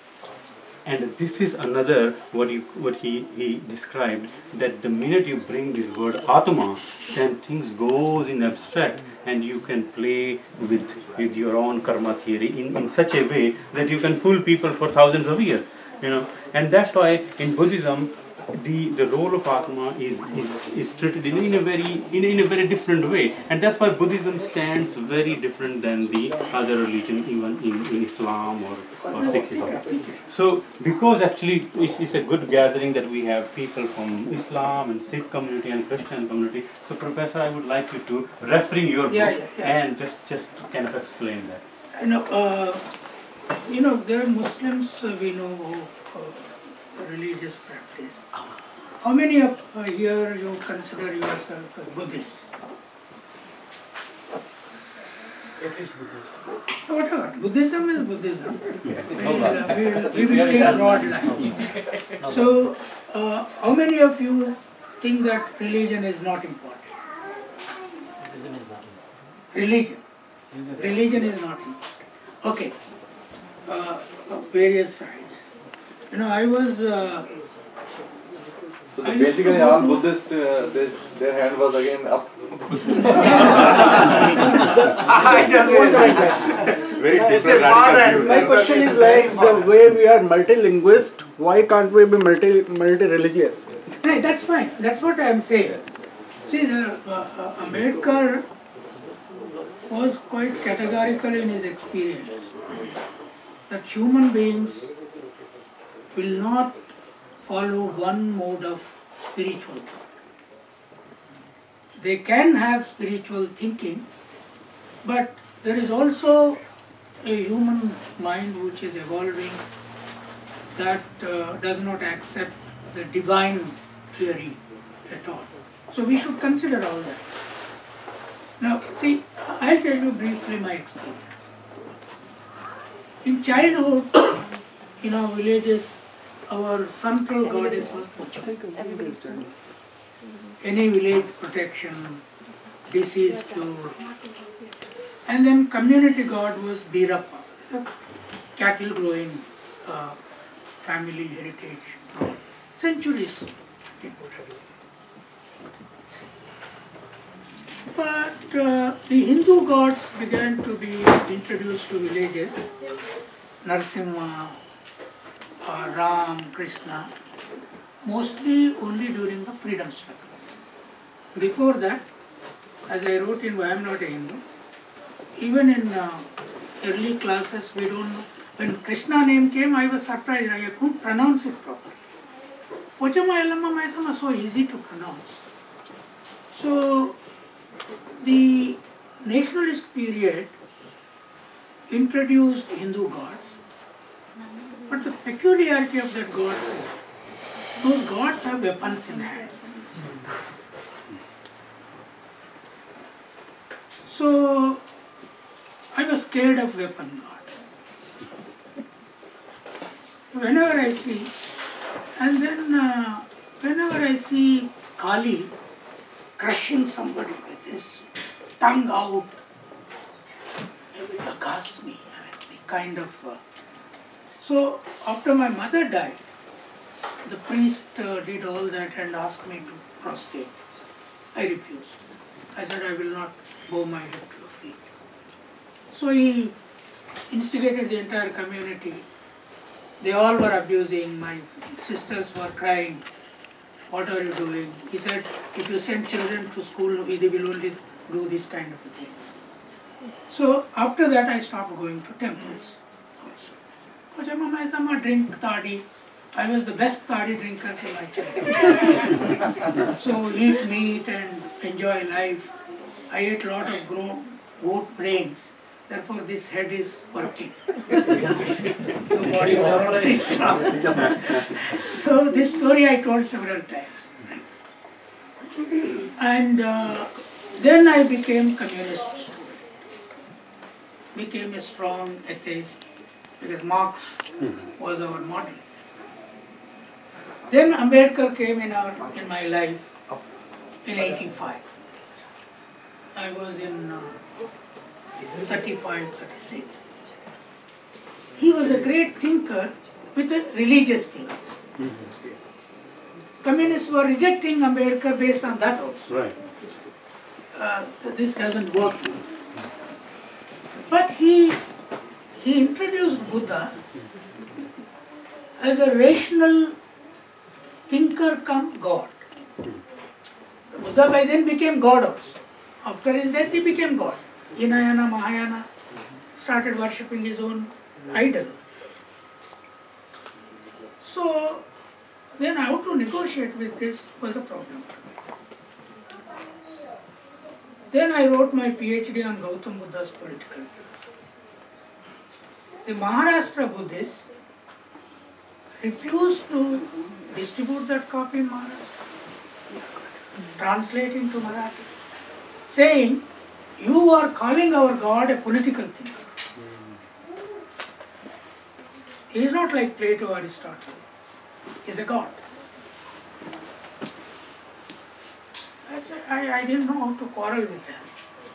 And this is another, what, you, what he, he described, that the minute you bring this word Atma, then things goes in abstract, and you can play with, with your own karma theory in, in such a way that you can fool people for thousands of years. You know, and that's why in Buddhism, the, the role of Atma is, is, is treated in, in, a very, in, in a very different way. And that's why Buddhism stands very different than the other religion, even in, in Islam or, or Sikhism. So, because actually it's, it's a good gathering that we have people from Islam and Sikh community and Christian community. So, Professor, I would like you to referring your Yeah, book yeah, yeah. and just, just kind of explain that. You know, uh, you know, there are Muslims uh, we know who uh, religious practice. How many of uh, here you consider yourself a Buddhist? Whatever. Buddhism is Buddhism. We'll, uh, we'll, we will take broad lines. So, uh, how many of you think that religion is not important? Religion. Religion is not important. Okay. Uh, various sides. You know, I was. Uh, So I the used to basically go all to- Buddhist, uh, they, their hand was again up. I don't want that. Very It's different a modern- radical views. My question is like the way we are multilinguist, why can't we be multi multi-religious? Right, that's fine. That's what I am saying. See, the, uh, uh, Ambedkar was quite categorical in his experience that human beings will not follow one mode of spiritual thought. They can have spiritual thinking, but there is also a human mind which is evolving that uh, does not accept the divine theory at all. So we should consider all that. Now, see, I'll tell you briefly my experience. In childhood, in our villages, our central goddess was Puja. any village protection, disease cure. And then community god was Birappa, the cattle growing uh, family heritage god. Centuries it would have. But uh, the Hindu gods began to be introduced to villages. Narsimha, uh, Ram, Krishna, mostly only during the freedom struggle. Before that, as I wrote in Why I Am Not a Hindu, even in uh, early classes, we don't know. When Krishna name came, I was surprised. I couldn't pronounce it properly. Pochamayalama Maisam was so easy to pronounce. So, the nationalist period introduced Hindu gods, but the peculiarity of that gods is, those gods have weapons in hands. So, I was scared of weapon god. Whenever I see, and then uh, whenever I see Kali crushing somebody with this tongue out, it aghasts me. I mean, the kind of. Uh, so after my mother died, the priest uh, did all that and asked me to prostrate. I refused. I said I will not bow my head to your feet. So he instigated the entire community. They all were abusing. My sisters were crying. What are you doing? He said, if you send children to school, they will only do this kind of a thing. So after that, I stopped going to temples also. Kojama drink toddy. I was the best toddy drinkers in my childhood. So eat meat and enjoy life. I ate a lot of grown goat brains. Therefore, this head is working. The body is not very strong. So this story I told several times. And uh, then I became communist student. Became a strong atheist because Marx was our model. Then Ambedkar came in our in my life in eighty-five. I was in uh, thirty-five, thirty-six. He was a great thinker with a religious philosophy. Mm-hmm. Communists were rejecting Ambedkar based on that also. Right. Uh, this doesn't work. But he, he introduced Buddha as a rational thinker come God. Buddha by then became God also. After his death he became God. Hinayana, Mahayana started worshipping his own idol. So then how to negotiate with this was a problem to me. Then I wrote my PhD on Gautam Buddha's political philosophy. The Maharashtra Buddhists refused to distribute that copy in Maharashtra, translate into Marathi, saying, you are calling our God a political thinker. He is not like Plato or Aristotle. He is a God. I said, I, I didn't know how to quarrel with them.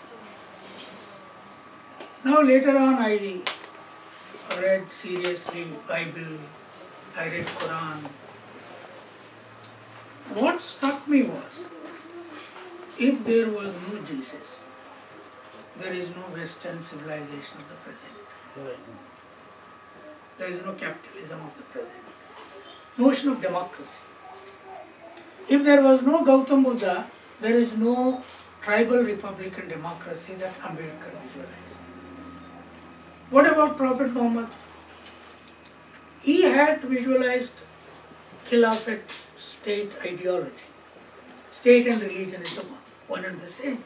Now later on I read seriously Bible, I read Quran. What struck me was, if there was no Jesus, there is no Western civilization of the present. There is no capitalism of the present. Notion of democracy. If there was no Gautam Buddha, there is no tribal republican democracy that Ambedkar visualized. What about Prophet Muhammad? He had visualized Khilafat state ideology. State and religion is one and the same.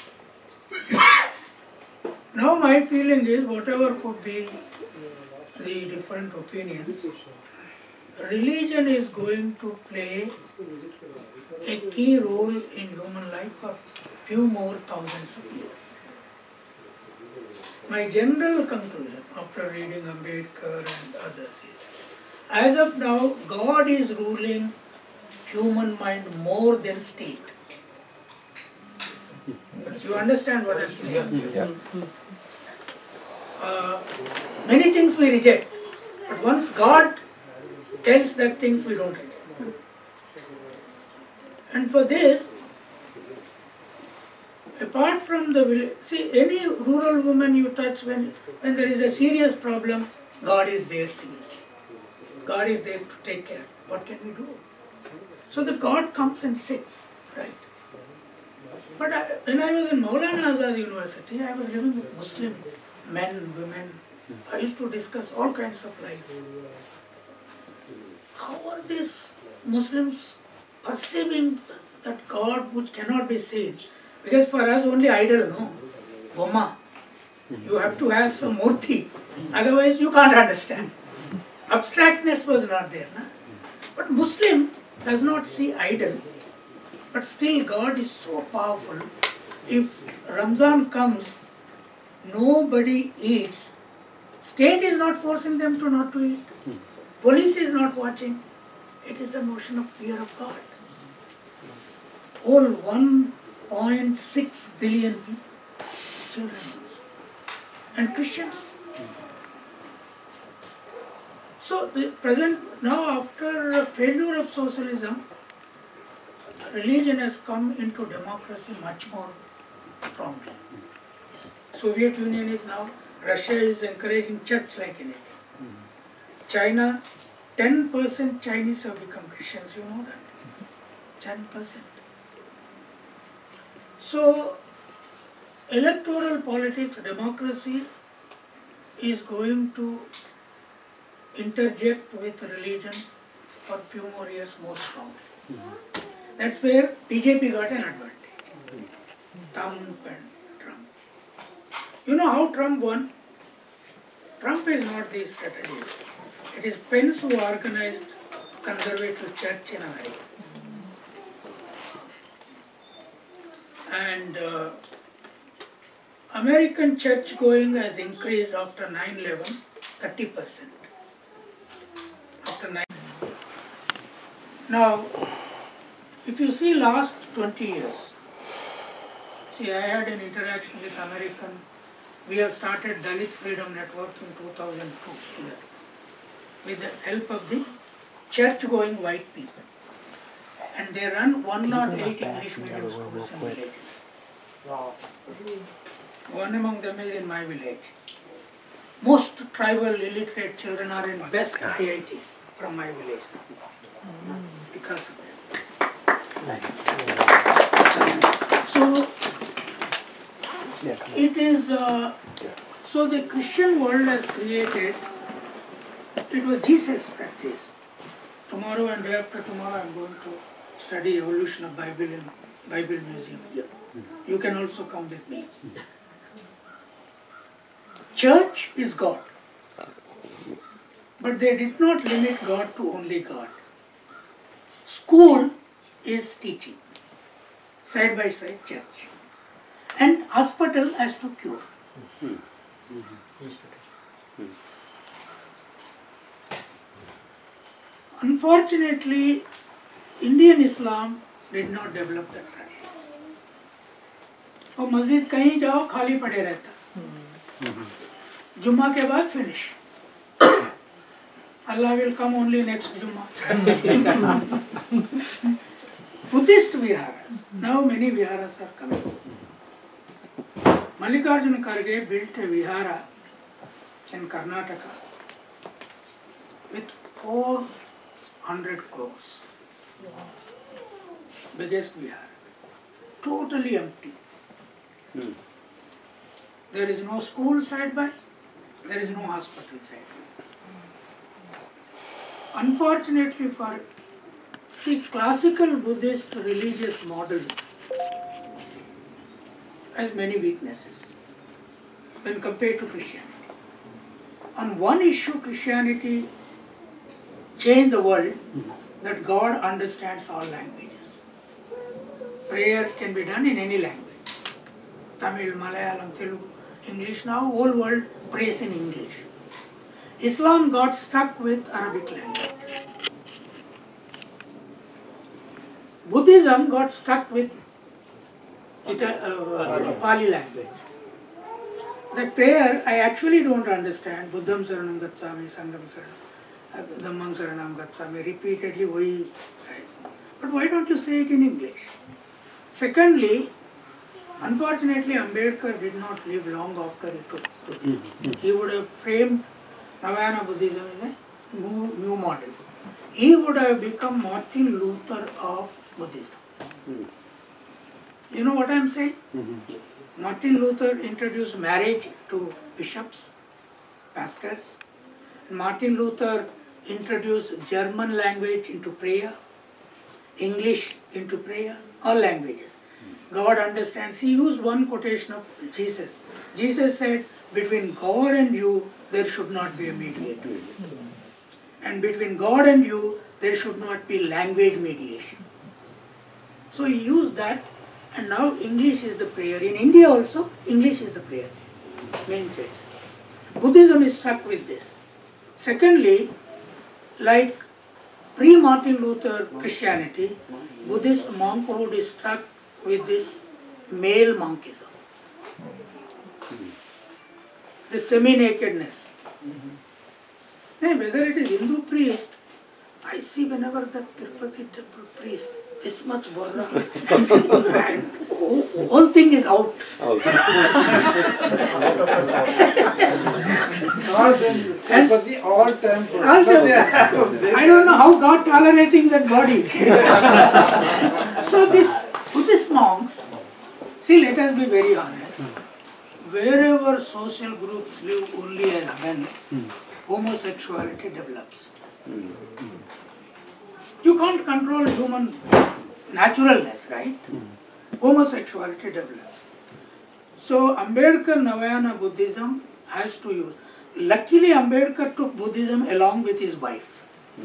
Now my feeling is, whatever could be the different opinions, religion is going to play a key role in human life for few more thousands of years. My general conclusion after reading Ambedkar and others is, as of now, God is ruling human mind more than state. You understand what I'm saying? Yeah. Uh, many things we reject, but once God tells that things we don't reject. And for this, apart from the village, see, any rural woman you touch, when, when there is a serious problem, God is there, seriously. God is there to take care. What can we do? So that God comes and sits, right? But I, when I was in Maulana Azad University, I was living with Muslim men, women. I used to discuss all kinds of life. How are these Muslims perceiving th that God which cannot be seen? Because for us only idol, no? Goma. You have to have some murti. Otherwise you can't understand. Abstractness was not there. Na? But Muslim does not see idol. But still God is so powerful. If Ramzan comes, nobody eats. State is not forcing them to not to eat. Police is not watching. It is the notion of fear of God. Whole one point six billion people, children also, and Christians. So the present, now after failure of socialism, religion has come into democracy much more strongly. Soviet Union is now, Russia is encouraging church like anything. China, ten percent Chinese have become Christians, you know that? ten percent. So, electoral politics, democracy is going to interject with religion for few more years more strongly. That's where B J P got an advantage. Trump and Trump. You know how Trump won? Trump is not the strategist. It is Pence who organized conservative church in America. And uh, American church going has increased after nine eleven, thirty percent. After nine. Now, if you see last twenty years, see, I had an interaction with American. We have started Dalit Freedom Network in two thousand two here with the help of the church-going white people. And they run one oh eight English medium schools in villages. One among them is in my village. Most tribal illiterate children are in best I I Ts from my village now, because of that. So, it is, uh, so the Christian world has created, it was Jesus' practice. Tomorrow and day after tomorrow I am going to study evolution of Bible in Bible Museum here. You can also come with me. Church is God. But they did not limit God to only God. School is teaching. Side by side church. And hospital has to cure. Unfortunately, Indian Islam did not develop that practice. और मस्जिद कहीं जाओ खाली पड़े रहता. जुम्मा के बाद finish. Allah will come only next Jummah. Buddhist viharas. Now many viharas are coming. Mallikarjuna Kharge built a vihara in Karnataka with four hundred crores. Biggest vihara. Totally empty. Hmm. There is no school side by, there is no hospital side by. Unfortunately for, see, classical Buddhist religious model has many weaknesses when compared to Christianity. On one issue, Christianity changed the world, that God understands all languages. Prayer can be done in any language. Tamil, Malayalam, Telugu, English. Now whole world prays in English. Islam got stuck with Arabic language. Buddhism got stuck with it, uh, uh, Pali language. The prayer, I actually don't understand. Buddham Saranam Gacchami, Sangam Saranam, Dhammam Saranam Gacchami, repeatedly, we, but why don't you say it in English? Secondly, unfortunately, Ambedkar did not live long after he took Buddhism. He would have framed Navayana Buddhism as a new, new model. He would have become Martin Luther of Buddhism. You know what I am saying? Mm-hmm. Martin Luther introduced marriage to bishops, pastors. Martin Luther introduced German language into prayer, English into prayer, all languages. God understands. He used one quotation of Jesus. Jesus said, between God and you, there should not be a mediator. And between God and you, there should not be language mediation. So he used that, and now English is the prayer. In India also, English is the prayer. Main church. Buddhism is struck with this. Secondly, like pre-Martin Luther Christianity, Buddhist monkhood is struck with this male monkism. The semi-nakedness. Now, whether it is Hindu priest, I see whenever the Tirupati temple priest, this much borra, and whole, whole thing is out. All Tirupati, all temples. All temples. I don't know how God tolerating that body. So this Buddhist monks, see, let us be very honest. Wherever social groups live only as men, homosexuality develops. You can't control human naturalness, right? Homosexuality develops. So Ambedkar Navayana Buddhism has to use. Luckily Ambedkar took Buddhism along with his wife.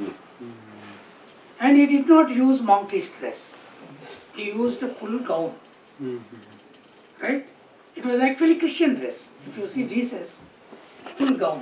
And he did not use monkish dress. He used a full gown. Right? It was actually Christian dress. If you see Jesus, full gown.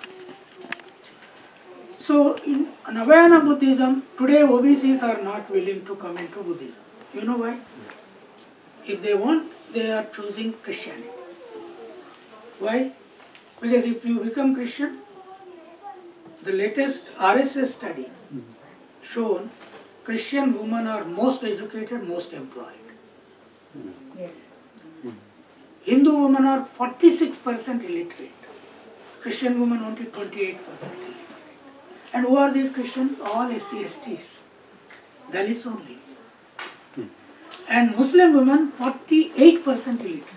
So in Navayana Buddhism, today O B Cs are not willing to come into Buddhism. You know why? If they want, they are choosing Christianity. Why? Because if you become Christian, the latest R S S study shown Christian women are most educated, most employed. Yes. Hindu women are forty-six percent illiterate. Christian women only twenty-eight percent illiterate. And who are these Christians? All S C S Ts. Dalits only. And Muslim women forty-eight percent illiterate.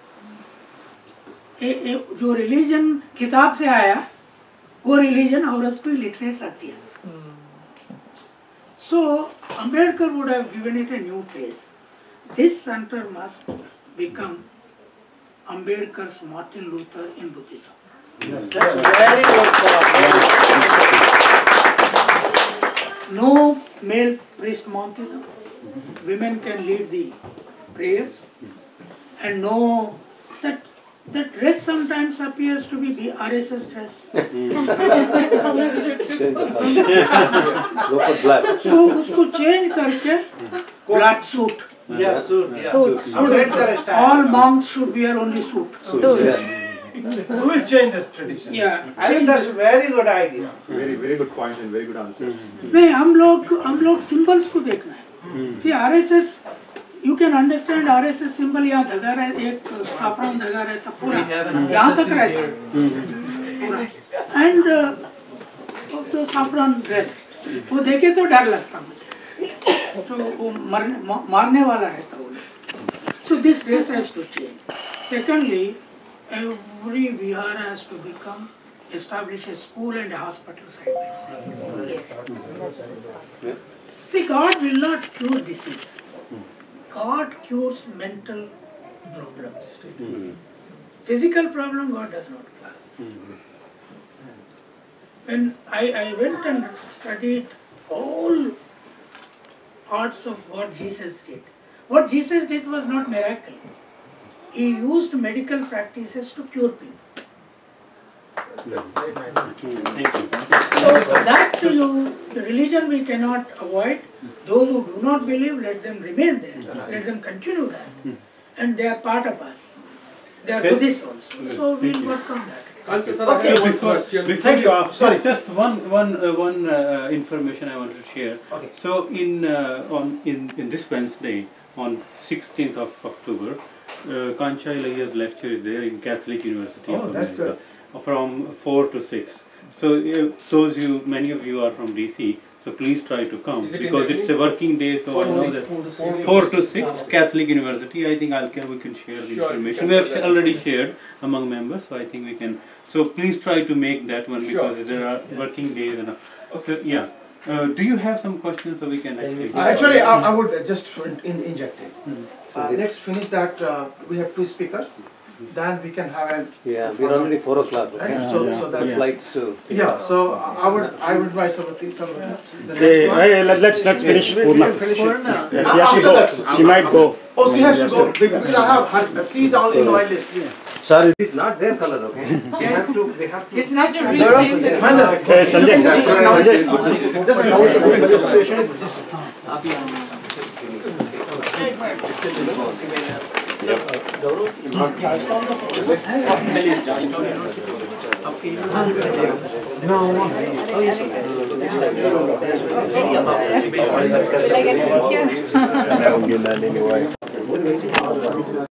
ए, ए, जो religion किताब से आया वो religion औरत को illiterate रख दिया. So Ambedkar would have given it a new face. This center must become Ambedkar's Martin Luther in Buddhism. Yes, that's very good. No male priest monkism. Women can lead the prayers, and no that the dress sometimes appears to be the R S S dress. Go for black. So उसको change करके black suit. Yeah, suit. Yeah. Suit. All monks should wear only suit. Suit. Yeah. Who will change this tradition? Yeah. I think that's a very good idea. Very, very good point and very good answers. नहीं हम लोग हम लोग symbols को देखना है. See R S S, you can understand R S S symbol यहाँ धगा रहे एक saffron धगा रहता पूरा यहाँ तक रहता पूरा and uh, तो saffron dress वो देखे तो डर लगता मुझे तो वो मरने मारने वाला रहता वो. So this dress has to change. Secondly, every vihara has to become establish a school and a hospital side by side. See, God will not cure disease. God cures mental problems. Physical problem God does not cure. When I, I went and studied all parts of what Jesus did, what Jesus did was not miracle. He used medical practices to cure people. Thank you. So that to you, the religion we cannot avoid. Those who do not believe, let them remain there. Let them continue that. And they are part of us. They are Buddhists also. So we'll work on that. Kancha sir, I Okay, have one before, question. before you ask, Sorry. just one one uh, one uh, information I want to share. Okay. So in uh, on in in this Wednesday on sixteenth of October, uh, Kancha Ilaiah's lecture is there in Catholic University Oh, of that's America from four to six. So uh, those you many of you are from D C. So please try to come Is it in because the it's a working day. So I know that four to six Catholic University. I think I'll can we can share the Sure, information. you We can have share that already information. shared among members. So I think we can. So please try to make that one Sure. because there are working days and. So yeah. Uh, do you have some questions so we can actually? Actually, I, I would just in, inject it. Uh, let's finish that. Uh, we have two speakers. Then we can have a. Yeah, we're already four o'clock. Right? Okay? So, so that. The flights too. Yeah. So I would I would invite somebody. Somebody. The Hey, next one. hey, let- let's let's finish Purna. Purna. She has to go. She might go. Oh, she has to go because I have her. She's only in my list. Sorry, it's not their color, okay? We have to, we have to. It's not a Hey, Sanjay, Will I get a picture?